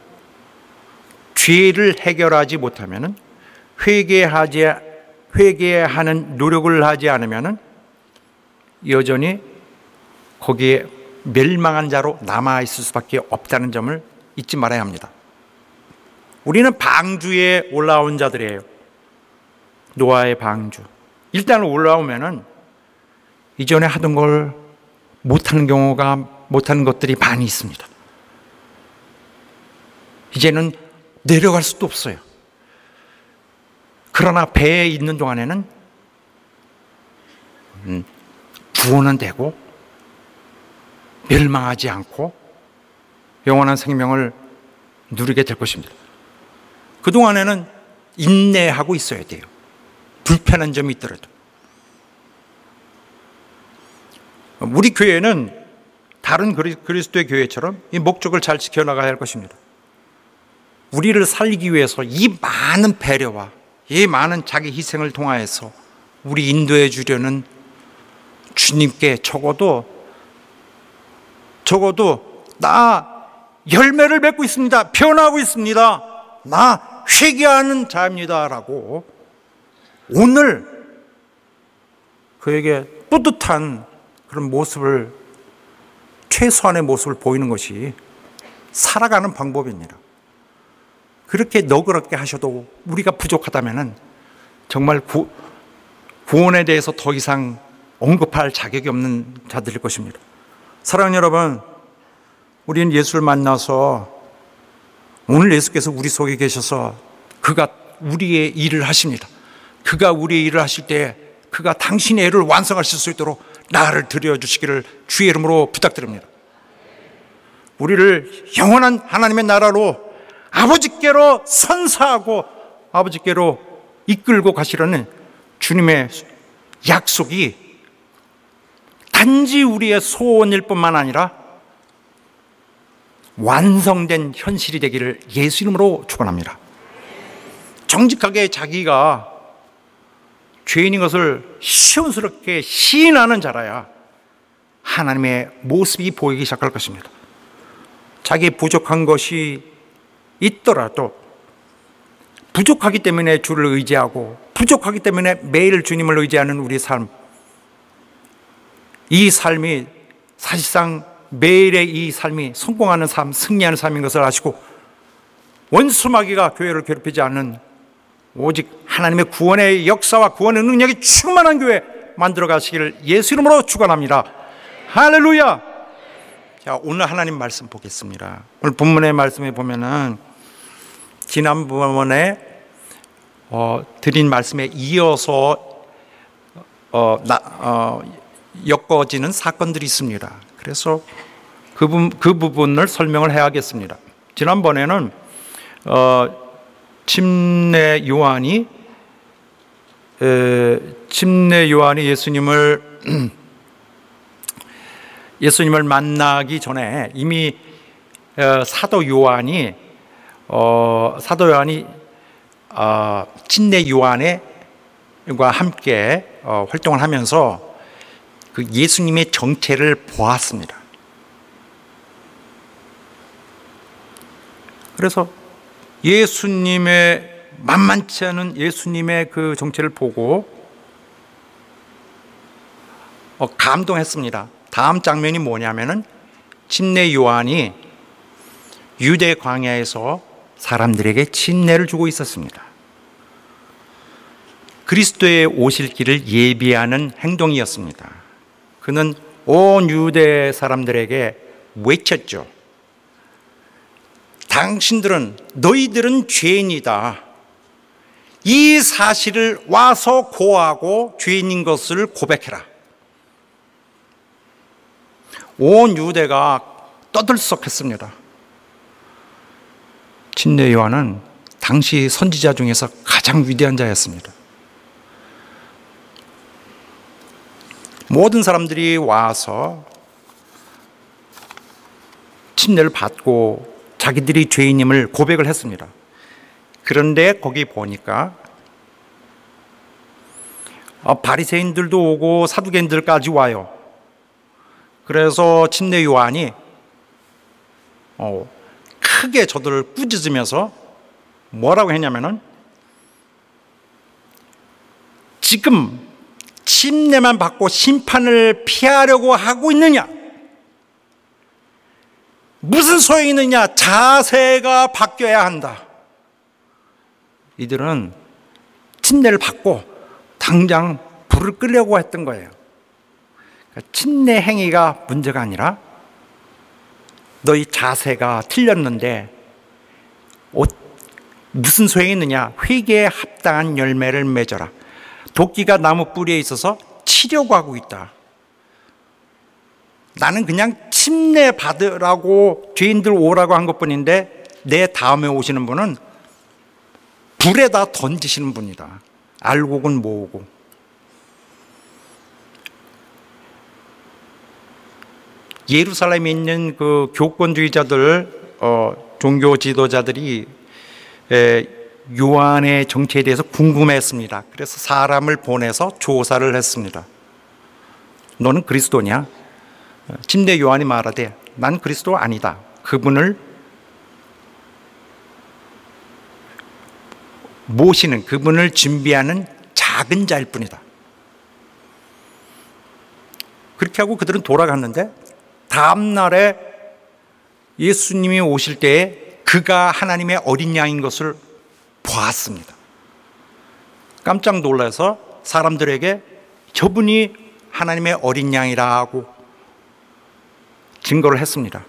죄를 해결하지 못하면은 회개하지 회개하는 노력을 하지 않으면은 여전히 거기에 멸망한 자로 남아 있을 수밖에 없다는 점을 잊지 말아야 합니다. 우리는 방주에 올라온 자들이에요. 노아의 방주. 일단 올라오면은 이전에 하던 걸 못하는 경우가 못하는 것들이 많이 있습니다. 이제는 내려갈 수도 없어요. 그러나 배에 있는 동안에는 음, 구원은 되고 멸망하지 않고 영원한 생명을 누리게 될 것입니다. 그동안에는 인내하고 있어야 돼요. 불편한 점이 있더라도. 우리 교회는 다른 그리스도의 교회처럼 이 목적을 잘 지켜나가야 할 것입니다. 우리를 살리기 위해서 이 많은 배려와 이 많은 자기 희생을 통하여서 우리 인도해 주려는 주님께 적어도 적어도 나 열매를 맺고 있습니다. 변화하고 있습니다. 나 회개하는 자입니다. 라고 오늘 그에게 뿌듯한 그런 모습을, 최소한의 모습을 보이는 것이 살아가는 방법입니다. 그렇게 너그럽게 하셔도 우리가 부족하다면 정말 구, 구원에 대해서 더 이상 언급할 자격이 없는 자들일 것입니다. 사랑하는 여러분, 우리는 예수를 만나서 오늘 예수께서 우리 속에 계셔서 그가 우리의 일을 하십니다. 그가 우리의 일을 하실 때 그가 당신의 일을 완성하실 수 있도록 나를 드려주시기를 주의 이름으로 부탁드립니다. 우리를 영원한 하나님의 나라로 아버지께로 선사하고 아버지께로 이끌고 가시려는 주님의 약속이 단지 우리의 소원일 뿐만 아니라 완성된 현실이 되기를 예수 이름으로 축원합니다. 정직하게 자기가 죄인인 것을 시원스럽게 시인하는 자라야 하나님의 모습이 보이기 시작할 것입니다. 자기 부족한 것이 있더라도 부족하기 때문에 주를 의지하고 부족하기 때문에 매일 주님을 의지하는 우리 삶, 이 삶이 사실상 매일의 이 삶이 성공하는 삶, 승리하는 삶인 것을 아시고 원수 마귀가 교회를 괴롭히지 않는 오직 하나님의 구원의 역사와 구원의 능력이 충만한 교회 만들어 가시기를 예수 이름으로 축원합니다. 할렐루야. 자, 오늘 하나님 말씀 보겠습니다. 오늘 본문의 말씀에 보면은 지난번에 어, 드린 말씀에 이어서 어, 나, 어, 엮어지는 사건들이 있습니다. 그래서 그, 부, 그 부분을 설명을 해야겠습니다. 지난번에는 어, 침례 요한이 에, 침례 요한이 예수님을 예수님을 만나기 전에 이미 어, 사도 요한이 어, 사도 요한이 어, 침례 요한과 함께 어, 활동을 하면서 그 예수님의 정체를 보았습니다. 그래서 예수님의 만만치 않은 예수님의 그 정체를 보고 어, 감동했습니다. 다음 장면이 뭐냐면은 침례 요한이 유대 광야에서 사람들에게 침례를 주고 있었습니다. 그리스도의 오실 길을 예비하는 행동이었습니다. 그는 온 유대 사람들에게 외쳤죠. 당신들은, 너희들은 죄인이다. 이 사실을 와서 고하고 죄인인 것을 고백해라. 온 유대가 떠들썩했습니다. 침례 요한은 당시 선지자 중에서 가장 위대한 자였습니다. 모든 사람들이 와서 침례를 받고 자기들이 죄인임을 고백을 했습니다. 그런데 거기 보니까 바리새인들도 오고 사두개인들까지 와요. 그래서 침례 요한이 어, 크게 저들을 꾸짖으면서 뭐라고 했냐면은, 지금 침례만 받고 심판을 피하려고 하고 있느냐? 무슨 소용이 있느냐? 자세가 바뀌어야 한다. 이들은 침례를 받고 당장 불을 끄려고 했던 거예요. 그러니까 침례 행위가 문제가 아니라 너희 자세가 틀렸는데 무슨 소용이 있느냐? 회개에 합당한 열매를 맺어라. 도끼가 나무 뿌리에 있어서 치려고 하고 있다. 나는 그냥 침례 받으라고 죄인들 오라고 한 것뿐인데 내 다음에 오시는 분은 불에다 던지시는 분이다. 알고는 모으고. 예루살렘에 있는 그 교권주의자들, 어, 종교 지도자들이 에, 요한의 정체에 대해서 궁금해했습니다. 그래서 사람을 보내서 조사를 했습니다. 너는 그리스도냐? 침례 요한이 말하되 난 그리스도 아니다. 그분을 모시는, 그분을 준비하는 작은 자일 뿐이다. 그렇게 하고 그들은 돌아갔는데 다음 날에 예수님이 오실 때에 그가 하나님의 어린 양인 것을 보았습니다. 깜짝 놀라서 사람들에게 저분이 하나님의 어린 양이라고 증거를 했습니다.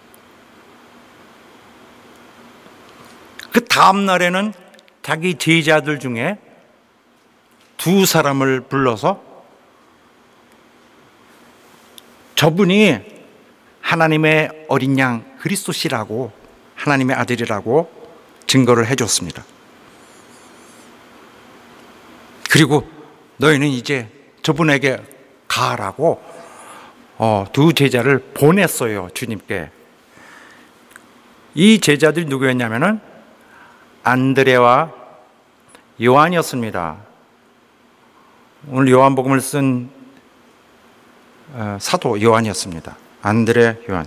그 다음 날에는 자기 제자들 중에 두 사람을 불러서 저분이 하나님의 어린 양 그리스도시라고, 하나님의 아들이라고 증거를 해줬습니다. 그리고 너희는 이제 저분에게 가라고 어, 두 제자를 보냈어요, 주님께. 이 제자들이 누구였냐면은 안드레와 요한이었습니다. 오늘 요한복음을 쓴 어, 사도 요한이었습니다. 안드레, 요한.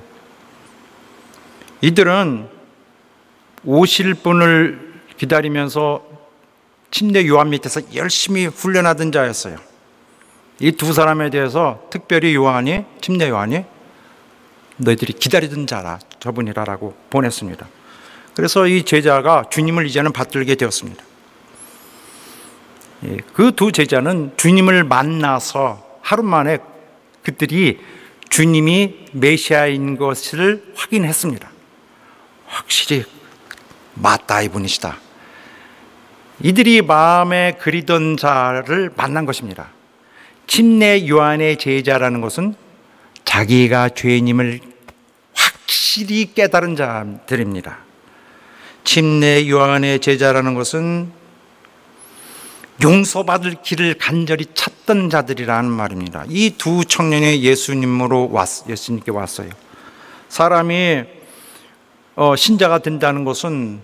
이들은 오실 분을 기다리면서 침례 요한 밑에서 열심히 훈련하던 자였어요. 이 두 사람에 대해서 특별히 요한이, 침례 요한이 너희들이 기다리던 자라, 저분이라라고 보냈습니다. 그래서 이 제자가 주님을 이제는 받들게 되었습니다. 그 두 제자는 주님을 만나서 하루 만에 그들이 주님이 메시아인 것을 확인했습니다. 확실히 맞다, 이분이시다. 이들이 마음에 그리던 자를 만난 것입니다. 침례 요한의 제자라는 것은 자기가 죄인임을 확실히 깨달은 자들입니다. 침례 요한의 제자라는 것은 용서받을 길을 간절히 찾던 자들이라는 말입니다. 이 두 청년이 예수님으로 왔, 예수님께 왔어요. 사람이 어, 신자가 된다는 것은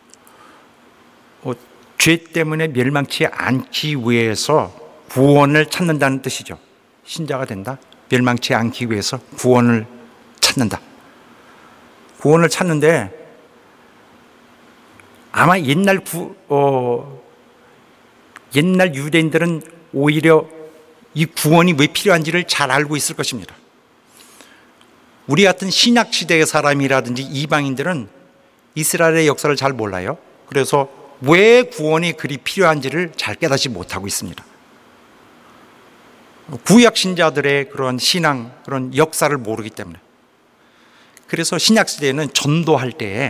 어, 죄 때문에 멸망치 않기 위해서 구원을 찾는다는 뜻이죠. 신자가 된다? 멸망치 않기 위해서 구원을 찾는다. 구원을 찾는데 아마 옛날 구, 어, 옛날 유대인들은 오히려 이 구원이 왜 필요한지를 잘 알고 있을 것입니다. 우리 같은 신약 시대의 사람이라든지 이방인들은 이스라엘의 역사를 잘 몰라요. 그래서 왜 구원이 그리 필요한지를 잘 깨닫지 못하고 있습니다. 구약 신자들의 그런 신앙, 그런 역사를 모르기 때문에. 그래서 신약 시대에는 전도할 때에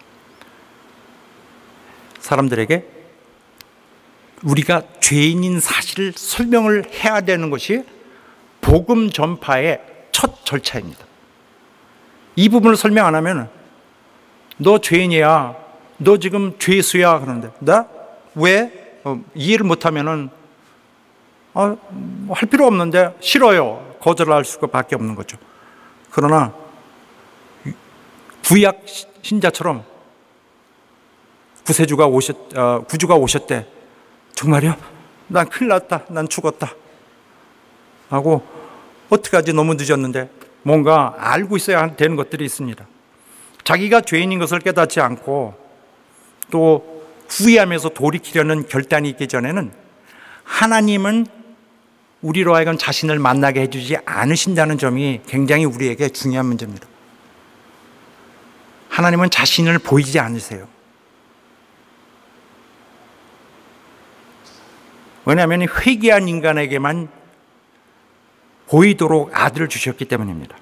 사람들에게 우리가 죄인인 사실을 설명을 해야 되는 것이 복음 전파의 첫 절차입니다. 이 부분을 설명 안 하면 너 죄인이야, 너 지금 죄수야 그러는데 나? 왜? 어, 이해를 못하면은 어, 할 필요 없는데 싫어요. 거절할 수밖에 없는 거죠. 그러나 구약 신자처럼 구세주가 오셨, 어, 구주가 오셨대. 정말요? 난 큰일 났다. 난 죽었다. 하고 어떡하지? 너무 늦었는데 뭔가 알고 있어야 되는 것들이 있습니다. 자기가 죄인인 것을 깨닫지 않고 또 후회하면서 돌이키려는 결단이 있기 전에는 하나님은 우리로 하여금 자신을 만나게 해주지 않으신다는 점이 굉장히 우리에게 중요한 문제입니다. 하나님은 자신을 보이지 않으세요. 왜냐하면 회개한 인간에게만 보이도록 아들을 주셨기 때문입니다.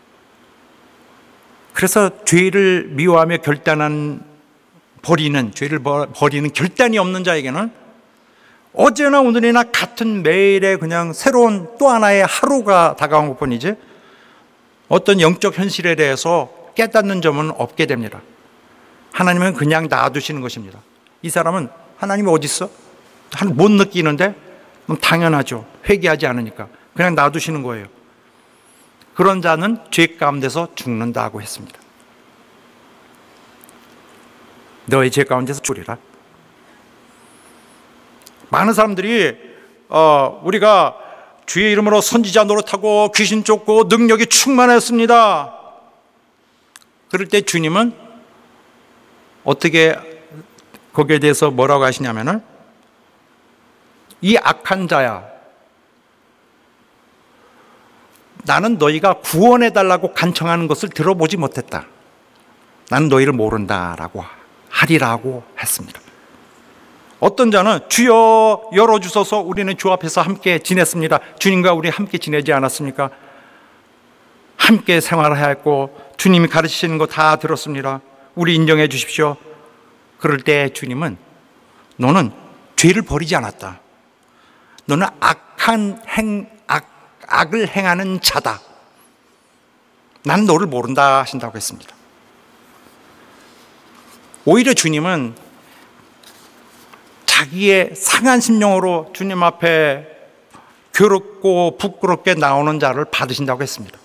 그래서 죄를 미워하며 결단한 버리는 죄를 버리는 결단이 없는 자에게는 어제나 오늘이나 같은 매일의 그냥 새로운 또 하나의 하루가 다가온 것뿐이지 어떤 영적 현실에 대해서 깨닫는 점은 없게 됩니다. 하나님은 그냥 놔두시는 것입니다. 이 사람은 하나님이 어디 있어? 못 느끼는데 당연하죠. 회개하지 않으니까 그냥 놔두시는 거예요. 그런 자는 죄 가운데서 죽는다고 했습니다. 너의 죄 가운데서 죽으리라. 많은 사람들이 어, 우리가 주의 이름으로 선지자 노릇하고 귀신 쫓고 능력이 충만했습니다. 그럴 때 주님은 어떻게 거기에 대해서 뭐라고 하시냐면은 이 악한 자야, 나는 너희가 구원해달라고 간청하는 것을 들어보지 못했다. 나는 너희를 모른다라고 하리라고 했습니다. 어떤 자는 주여 열어주소서, 우리는 주 앞에서 함께 지냈습니다. 주님과 우리 함께 지내지 않았습니까? 함께 생활해야 했고 주님이 가르치시는 거 다 들었습니다. 우리 인정해 주십시오. 그럴 때 주님은 너는 죄를 버리지 않았다. 너는 악한 행, 악, 악을 행하는 자다. 난 너를 모른다 하신다고 했습니다. 오히려 주님은 자기의 상한 심령으로 주님 앞에 괴롭고 부끄럽게 나오는 자를 받으신다고 했습니다.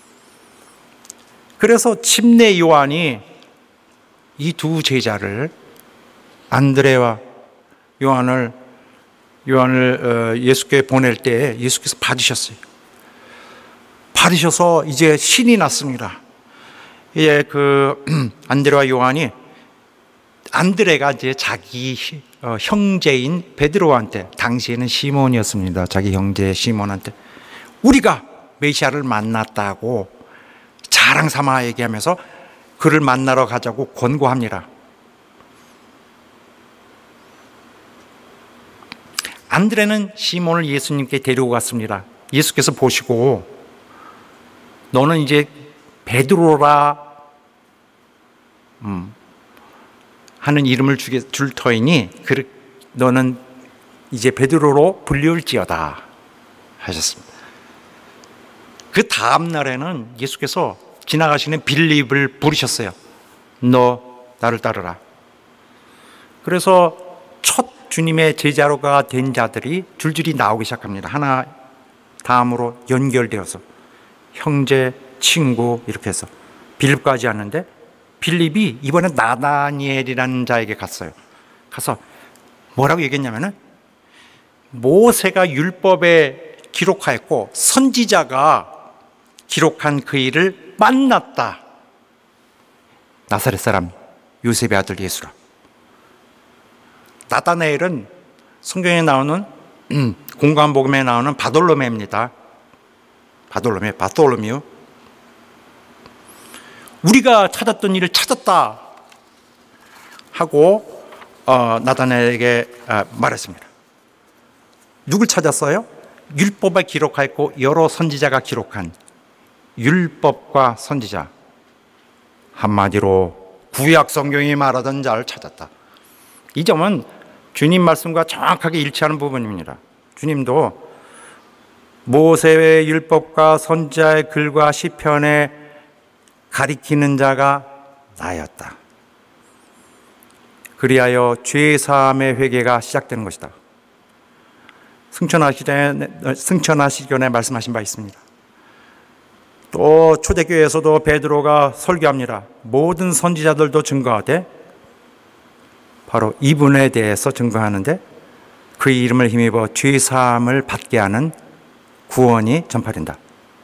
그래서 침례 요한이 이 두 제자를, 안드레와 요한을 요한을 예수께 보낼 때 예수께서 받으셨어요. 받으셔서 이제 신이 났습니다. 예, 그 안드레와 요한이, 안드레가 이제 자기 형제인 베드로한테, 당시에는 시몬이었습니다. 자기 형제 시몬한테 우리가 메시아를 만났다고 자랑 삼아 얘기하면서 그를 만나러 가자고 권고합니다. 안드레는 시몬을 예수님께 데리고 갔습니다. 예수께서 보시고 너는 이제 베드로라 음, 하는 이름을 주게, 줄 터이니 너는 이제 베드로로 불리울지어다 하셨습니다. 그 다음 날에는 예수께서 지나가시는 빌립을 부르셨어요. 너 나를 따르라. 그래서 첫 주님의 제자로가 된 자들이 줄줄이 나오기 시작합니다. 하나 다음으로 연결되어서 형제, 친구 이렇게 해서 빌립까지 왔는데, 빌립이 이번에 나다니엘이라는 자에게 갔어요. 가서 뭐라고 얘기했냐면은, 모세가 율법에 기록하였고 선지자가 기록한 그 일을 만났다. 나사렛 사람 요셉의 아들 예수라. 나다나엘은 성경에 나오는 음, 공관복음에 나오는 바돌로메입니다. 바돌로메, 바돌로미우. 우리가 찾았던 일을 찾았다 하고 어, 나다나엘에게 어, 말했습니다. 누굴 찾았어요? 율법에 기록하였고 여러 선지자가 기록한 율법과 선지자, 한마디로 구약 성경이 말하던 자를 찾았다. 이 점은 주님 말씀과 정확하게 일치하는 부분입니다. 주님도 모세의 율법과 선지자의 글과 시편에 가리키는 자가 나였다. 그리하여 죄 사함의 회개가 시작되는 것이다. 승천하시기 전에, 승천하시기 전에 말씀하신 바 있습니다. 또 초대교회에서도 베드로가 설교합니다. 모든 선지자들도 증거하되, 바로 이분에 대해서 증거하는데, 그의 이름을 힘입어 죄 사함을 받게 하는 구원이 전파된다.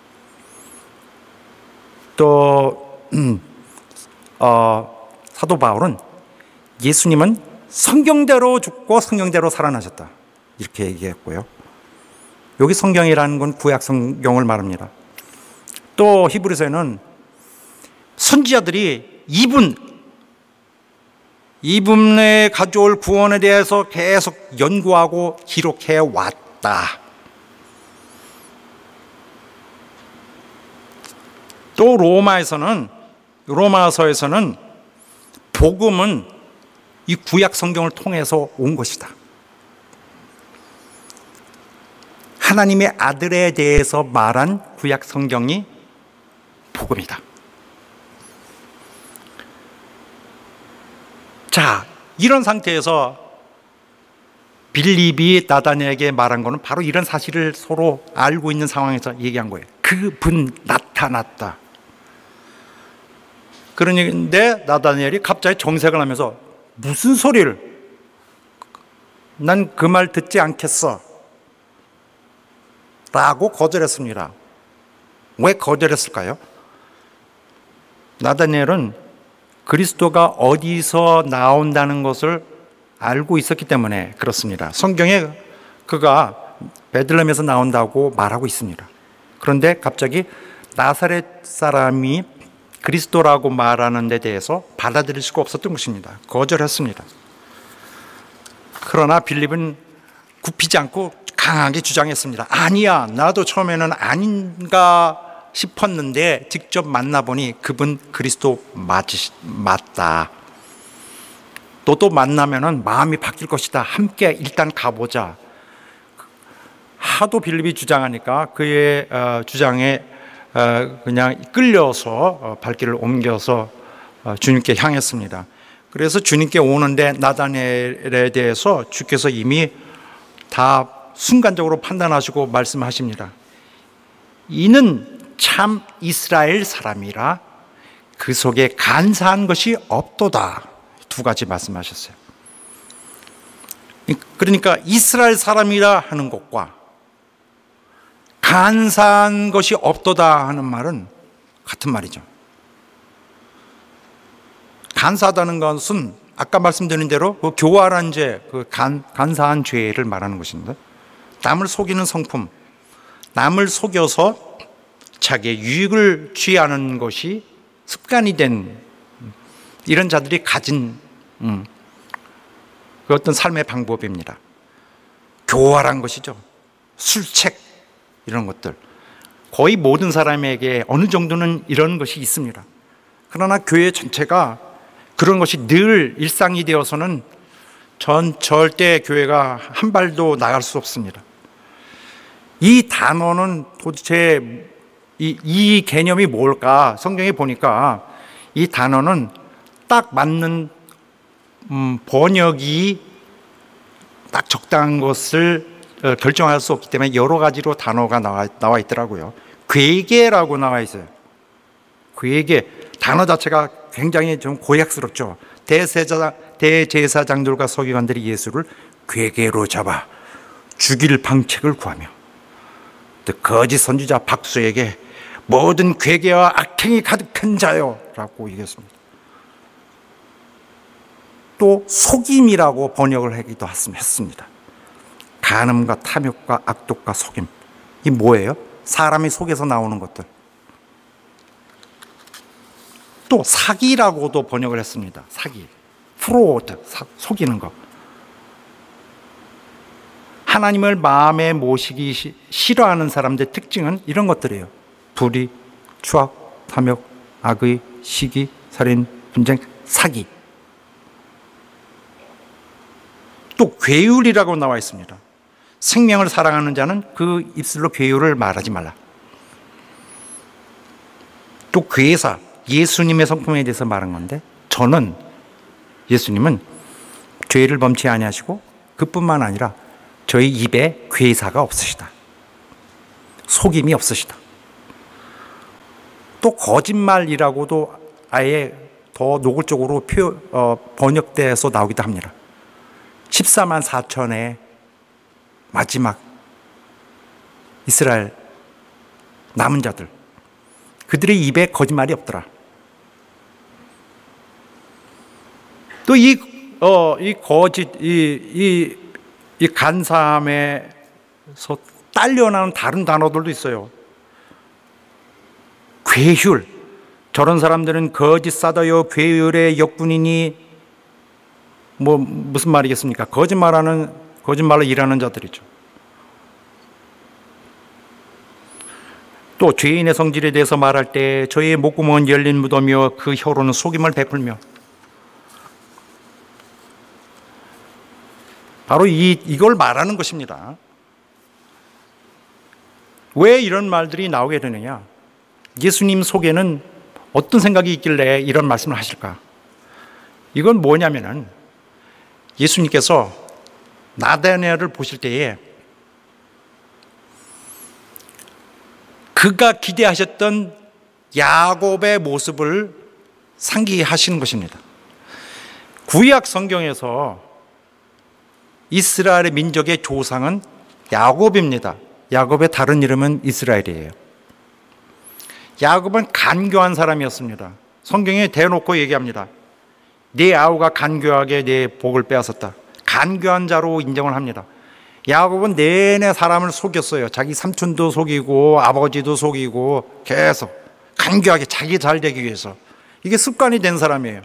또 음, 어, 사도 바울은 예수님은 성경대로 죽고 성경대로 살아나셨다 이렇게 얘기했고요. 여기 성경이라는 건 구약 성경을 말합니다. 또 히브리서에는 선지자들이 이분 이분에 가져올 구원에 대해서 계속 연구하고 기록해 왔다. 또 로마에서는 로마서에서는 복음은 이 구약 성경을 통해서 온 것이다. 하나님의 아들에 대해서 말한 구약 성경이 복음이다. 자, 이런 상태에서 빌립이 나다니엘에게 말한 것은 바로 이런 사실을 서로 알고 있는 상황에서 얘기한 거예요. 그분 나타났다. 그런데 나다니엘이 갑자기 정색을 하면서 무슨 소리를, 난 그 말 듣지 않겠어 라고 거절했습니다. 왜 거절했을까요? 나다니엘은 그리스도가 어디서 나온다는 것을 알고 있었기 때문에 그렇습니다. 성경에 그가 베들레헴에서 나온다고 말하고 있습니다. 그런데 갑자기 나사렛 사람이 그리스도라고 말하는 데 대해서 받아들일 수가 없었던 것입니다. 거절했습니다. 그러나 빌립은 굽히지 않고 강하게 주장했습니다. 아니야, 나도 처음에는 아닌가 싶었는데 직접 만나보니 그분 그리스도 맞, 맞다. 너도 만나면 마음이 바뀔 것이다. 함께 일단 가보자. 하도 빌립이 주장하니까 그의 주장에 그냥 끌려서 발길을 옮겨서 주님께 향했습니다. 그래서 주님께 오는데 나다니엘에 대해서 주께서 이미 다 순간적으로 판단하시고 말씀하십니다. 이는 참 이스라엘 사람이라 그 속에 간사한 것이 없도다. 두 가지 말씀하셨어요. 그러니까 이스라엘 사람이라 하는 것과 간사한 것이 없도다 하는 말은 같은 말이죠. 간사하다는 것은 아까 말씀드린 대로 그 교활한 죄, 그 간, 간사한 죄를 말하는 것입니다. 남을 속이는 성품, 남을 속여서 자기의 유익을 취하는 것이 습관이 된 이런 자들이 가진 음, 그 어떤 삶의 방법입니다. 교활한 것이죠. 술책 이런 것들 거의 모든 사람에게 어느 정도는 이런 것이 있습니다. 그러나 교회 전체가 그런 것이 늘 일상이 되어서는 전 절대 교회가 한 발도 나갈 수 없습니다. 이 단어는 도대체 이, 이 개념이 뭘까? 성경에 보니까 이 단어는 딱 맞는 음, 번역이 딱 적당한 것을 결정할 수 없기 때문에 여러 가지로 단어가 나와, 나와 있더라고요. 괴계라고 나와 있어요. 괴계 단어 자체가 굉장히 좀 고약스럽죠. 대제사장, 대제사장들과 서기관들이 예수를 괴계로 잡아 죽일 방책을 구하며 또 거짓 선지자 박수에게 모든 괴계와 악행이 가득한 자요 라고 얘기했습니다. 또 속임이라고 번역을 하기도 했습니다. 간음과 탐욕과 악독과 속임. 이 뭐예요? 사람이 속에서 나오는 것들. 또 사기라고도 번역을 했습니다. 사기, 프로드, 속이는 거. 하나님을 마음에 모시기 싫어하는 사람들의 특징은 이런 것들이에요. 불의, 추악, 탐욕, 악의, 시기, 살인, 분쟁, 사기. 또 괴율이라고 나와 있습니다. 생명을 사랑하는 자는 그 입술로 괴율을 말하지 말라. 또 괴사, 예수님의 성품에 대해서 말한 건데, 저는 예수님은 죄를 범치 아니하시고 그뿐만 아니라 저희 입에 괴사가 없으시다. 속임이 없으시다. 또 거짓말이라고도 아예 더 노골적으로 표, 어, 번역돼서 나오기도 합니다. 십사만 사천의 마지막 이스라엘 남은 자들, 그들의 입에 거짓말이 없더라. 또 이 어, 이 거짓, 이, 이, 이 간사함에서 딸려나온 다른 단어들도 있어요. 괴휼. 저런 사람들은 거짓 사도요 괴휼의 역군이니, 뭐 무슨 말이겠습니까? 거짓말하는, 거짓말로 일하는 자들이죠. 또 죄인의 성질에 대해서 말할 때 저의 목구멍은 열린 무덤이요 그 혀로는 속임을 베풀며. 바로 이, 이걸 말하는 것입니다. 왜 이런 말들이 나오게 되느냐? 예수님 속에는 어떤 생각이 있길래 이런 말씀을 하실까? 이건 뭐냐면은 예수님께서 나다나엘을 보실 때에 그가 기대하셨던 야곱의 모습을 상기하시는 것입니다. 구약 성경에서 이스라엘의 민족의 조상은 야곱입니다. 야곱의 다른 이름은 이스라엘이에요. 야곱은 간교한 사람이었습니다. 성경에 대놓고 얘기합니다. 네 아우가 간교하게 네 복을 빼앗았다. 간교한 자로 인정을 합니다. 야곱은 내내 사람을 속였어요. 자기 삼촌도 속이고 아버지도 속이고 계속 간교하게 자기 잘 되기 위해서. 이게 습관이 된 사람이에요.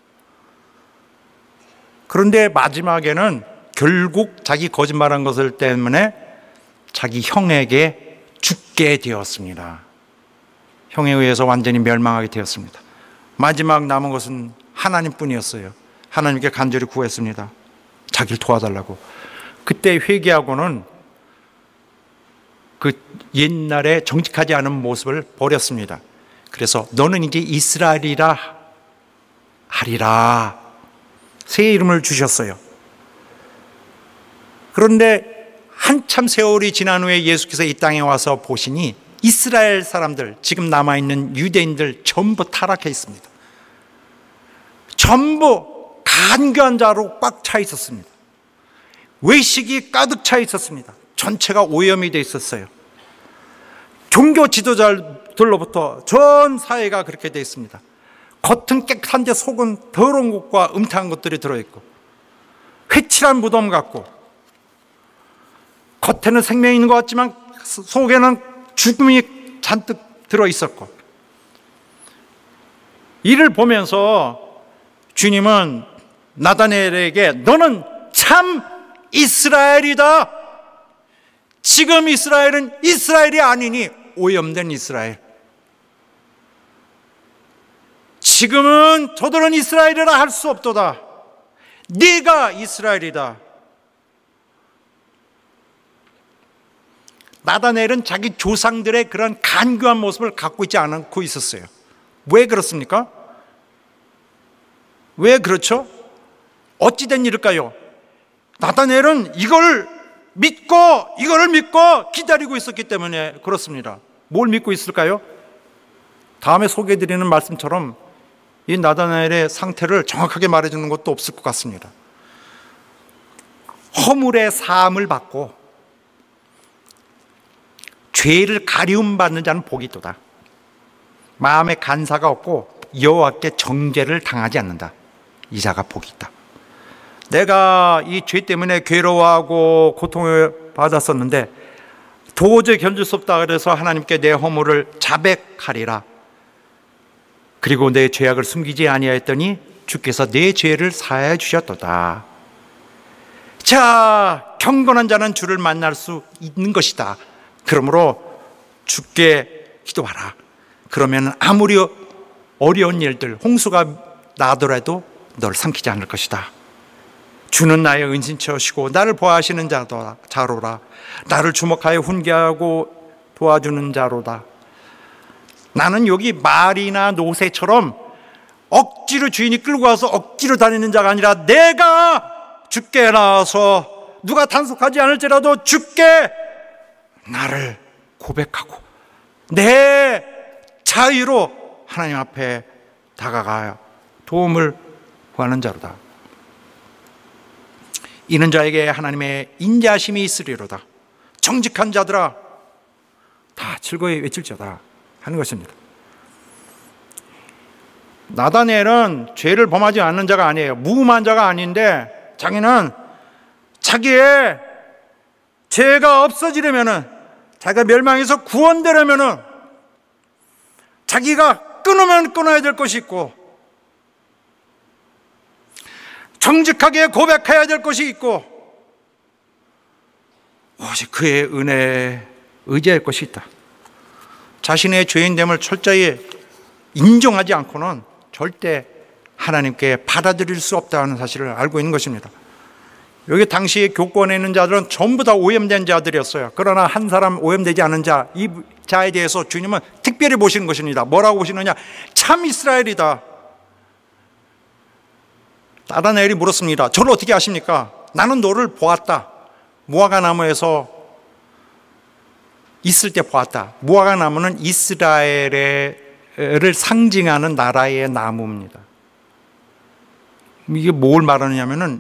그런데 마지막에는 결국 자기 거짓말한 것을 때문에 자기 형에게 죽게 되었습니다. 형에 의해서 완전히 멸망하게 되었습니다. 마지막 남은 것은 하나님뿐이었어요. 하나님께 간절히 구했습니다. 자기를 도와달라고. 그때 회개하고는 그 옛날에 정직하지 않은 모습을 버렸습니다. 그래서 너는 이제 이스라엘이라 하리라. 새 이름을 주셨어요. 그런데 한참 세월이 지난 후에 예수께서 이 땅에 와서 보시니 이스라엘 사람들, 지금 남아있는 유대인들 전부 타락해 있습니다. 전부 간교한 자로 꽉 차 있었습니다. 외식이 가득 차 있었습니다. 전체가 오염이 돼 있었어요. 종교 지도자들로부터 전 사회가 그렇게 돼 있습니다. 겉은 깨끗한데 속은 더러운 것과 음탕한 것들이 들어있고, 회칠한 무덤 같고, 겉에는 생명이 있는 것 같지만 속에는 죽음이 잔뜩 들어있었고, 이를 보면서 주님은 나다나엘에게 너는 참 이스라엘이다. 지금 이스라엘은 이스라엘이 아니니 오염된 이스라엘. 지금은 저들은 이스라엘이라 할 수 없도다. 네가 이스라엘이다. 나다나엘은 자기 조상들의 그런 간교한 모습을 갖고 있지 않고 있었어요. 왜 그렇습니까? 왜 그렇죠? 어찌된 일일까요? 나다나엘은 이걸 믿고 이거를 믿고 기다리고 있었기 때문에 그렇습니다. 뭘 믿고 있을까요? 다음에 소개해드리는 말씀처럼 이 나다나엘의 상태를 정확하게 말해주는 것도 없을 것 같습니다. 허물의 사함을 받고 죄를 가리움받는 자는 복이 있도다. 마음에 간사가 없고 여호와께 정죄를 당하지 않는다. 이 자가 복이 있다. 내가 이 죄 때문에 괴로워하고 고통을 받았었는데 도저히 견딜 수 없다 그래서 하나님께 내 허물을 자백하리라. 그리고 내 죄악을 숨기지 아니하였더니 주께서 내 죄를 사하여 주셨도다. 자, 경건한 자는 주를 만날 수 있는 것이다. 그러므로 주께 기도하라. 그러면 아무리 어려운 일들, 홍수가 나더라도 너를 삼키지 않을 것이다. 주는 나의 은신처시고 나를 보호하시는 자로라. 나를 주목하여 훈계하고 도와주는 자로다. 나는 여기 말이나 노새처럼 억지로 주인이 끌고 와서 억지로 다니는 자가 아니라 내가 주께 나와서 누가 단속하지 않을지라도 주께 나를 고백하고 내 자유로 하나님 앞에 다가가야 도움을 구하는 자로다. 이는 자에게 하나님의 인자심이 있으리로다. 정직한 자들아 다 즐거이 외칠지어다 하는 것입니다. 나다나엘은 죄를 범하지 않는 자가 아니에요. 무음한 자가 아닌데 자기는 자기의 죄가 없어지려면은 자기가 멸망해서 구원되려면은 자기가 끊으면 끊어야 될 것이 있고 정직하게 고백해야 될 것이 있고 오직 그의 은혜에 의지할 것이 있다. 자신의 죄인됨을 철저히 인정하지 않고는 절대 하나님께 받아들일 수 없다는 사실을 알고 있는 것입니다. 여기 당시 교권에 있는 자들은 전부 다 오염된 자들이었어요. 그러나 한 사람 오염되지 않은 자, 이 자에 대해서 주님은 특별히 보시는 것입니다. 뭐라고 보시느냐? 참 이스라엘이다. 나다나엘이 물었습니다. 저를 어떻게 아십니까? 나는 너를 보았다. 무화과 나무에서 있을 때 보았다. 무화과 나무는 이스라엘을 상징하는 나라의 나무입니다. 이게 뭘 말하느냐면은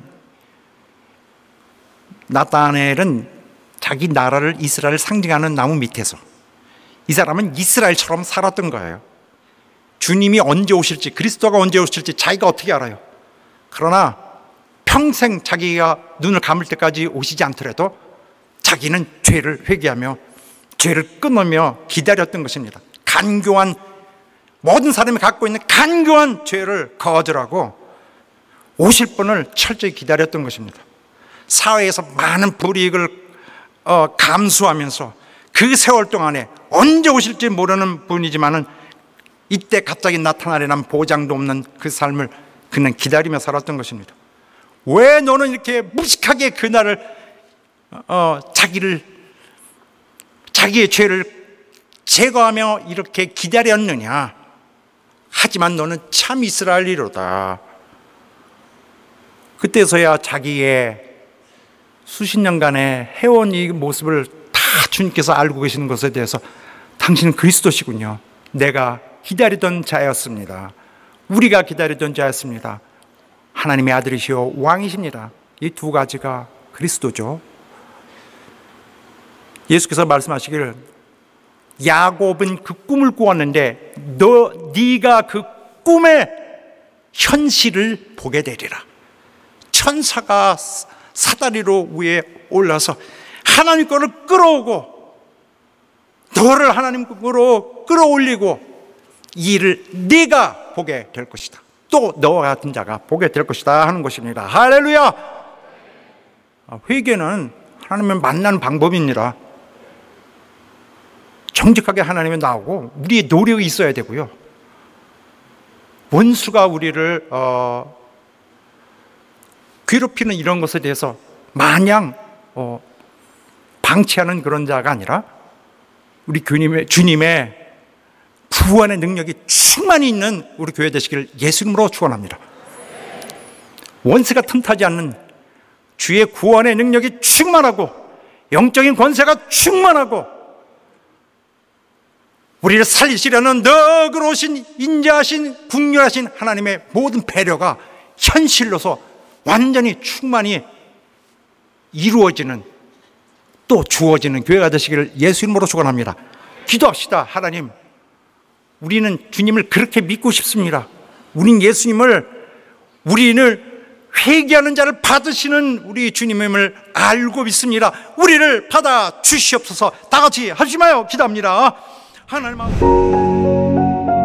나다나엘은 자기 나라를 이스라엘을 상징하는 나무 밑에서 이 사람은 이스라엘처럼 살았던 거예요. 주님이 언제 오실지, 그리스도가 언제 오실지 자기가 어떻게 알아요? 그러나 평생 자기가 눈을 감을 때까지 오시지 않더라도 자기는 죄를 회개하며 죄를 끊으며 기다렸던 것입니다. 간교한, 모든 사람이 갖고 있는 간교한 죄를 거절하고 오실 분을 철저히 기다렸던 것입니다. 사회에서 많은 불이익을 어, 감수하면서 그 세월 동안에 언제 오실지 모르는 분이지만은 이때 갑자기 나타나리라는 보장도 없는 그 삶을 그는 기다리며 살았던 것입니다. 왜 너는 이렇게 무식하게 그날을 어, 자기를 자기의 죄를 제거하며 이렇게 기다렸느냐? 하지만 너는 참 이스라엘이로다. 그때서야 자기의 수십 년간의 해온 이 모습을 다 주님께서 알고 계시는 것에 대해서 당신은 그리스도시군요. 내가 기다리던 자였습니다. 우리가 기다리던 자였습니다. 하나님의 아들이시오 왕이십니다. 이 두 가지가 그리스도죠. 예수께서 말씀하시기를 야곱은 그 꿈을 꾸었는데 너 네가 그 꿈의 현실을 보게 되리라. 천사가 사다리로 위에 올라서 하나님 거를 끌어오고 너를 하나님으로 끌어올리고 이 일을 네가 보게 될 것이다. 또 너와 같은 자가 보게 될 것이다 하는 것입니다. 할렐루야. 회개는 하나님을 만나는 방법입니다. 정직하게 하나님에 나오고 우리의 노력이 있어야 되고요. 원수가 우리를 어, 괴롭히는 이런 것에 대해서 마냥 어, 방치하는 그런 자가 아니라 우리 주님의, 주님의 구원의 능력이 충만히 있는 우리 교회 되시기를 예수 이름으로 축원합니다. 원수가 틈타지 않는 주의 구원의 능력이 충만하고 영적인 권세가 충만하고 우리를 살리시려는 너그러우신 인자하신 국률하신 하나님의 모든 배려가 현실로서 완전히 충만히 이루어지는 또 주어지는 교회가 되시기를 예수 이름으로 축원합니다. 기도합시다. 하나님, 우리는 주님을 그렇게 믿고 싶습니다. 우린 예수님을, 우리를 회개하는 자를 받으시는 우리 주님임을 알고 믿습니다. 우리를 받아 주시옵소서. 다 같이 하지 마요. 기도합니다. 하나님 아버지.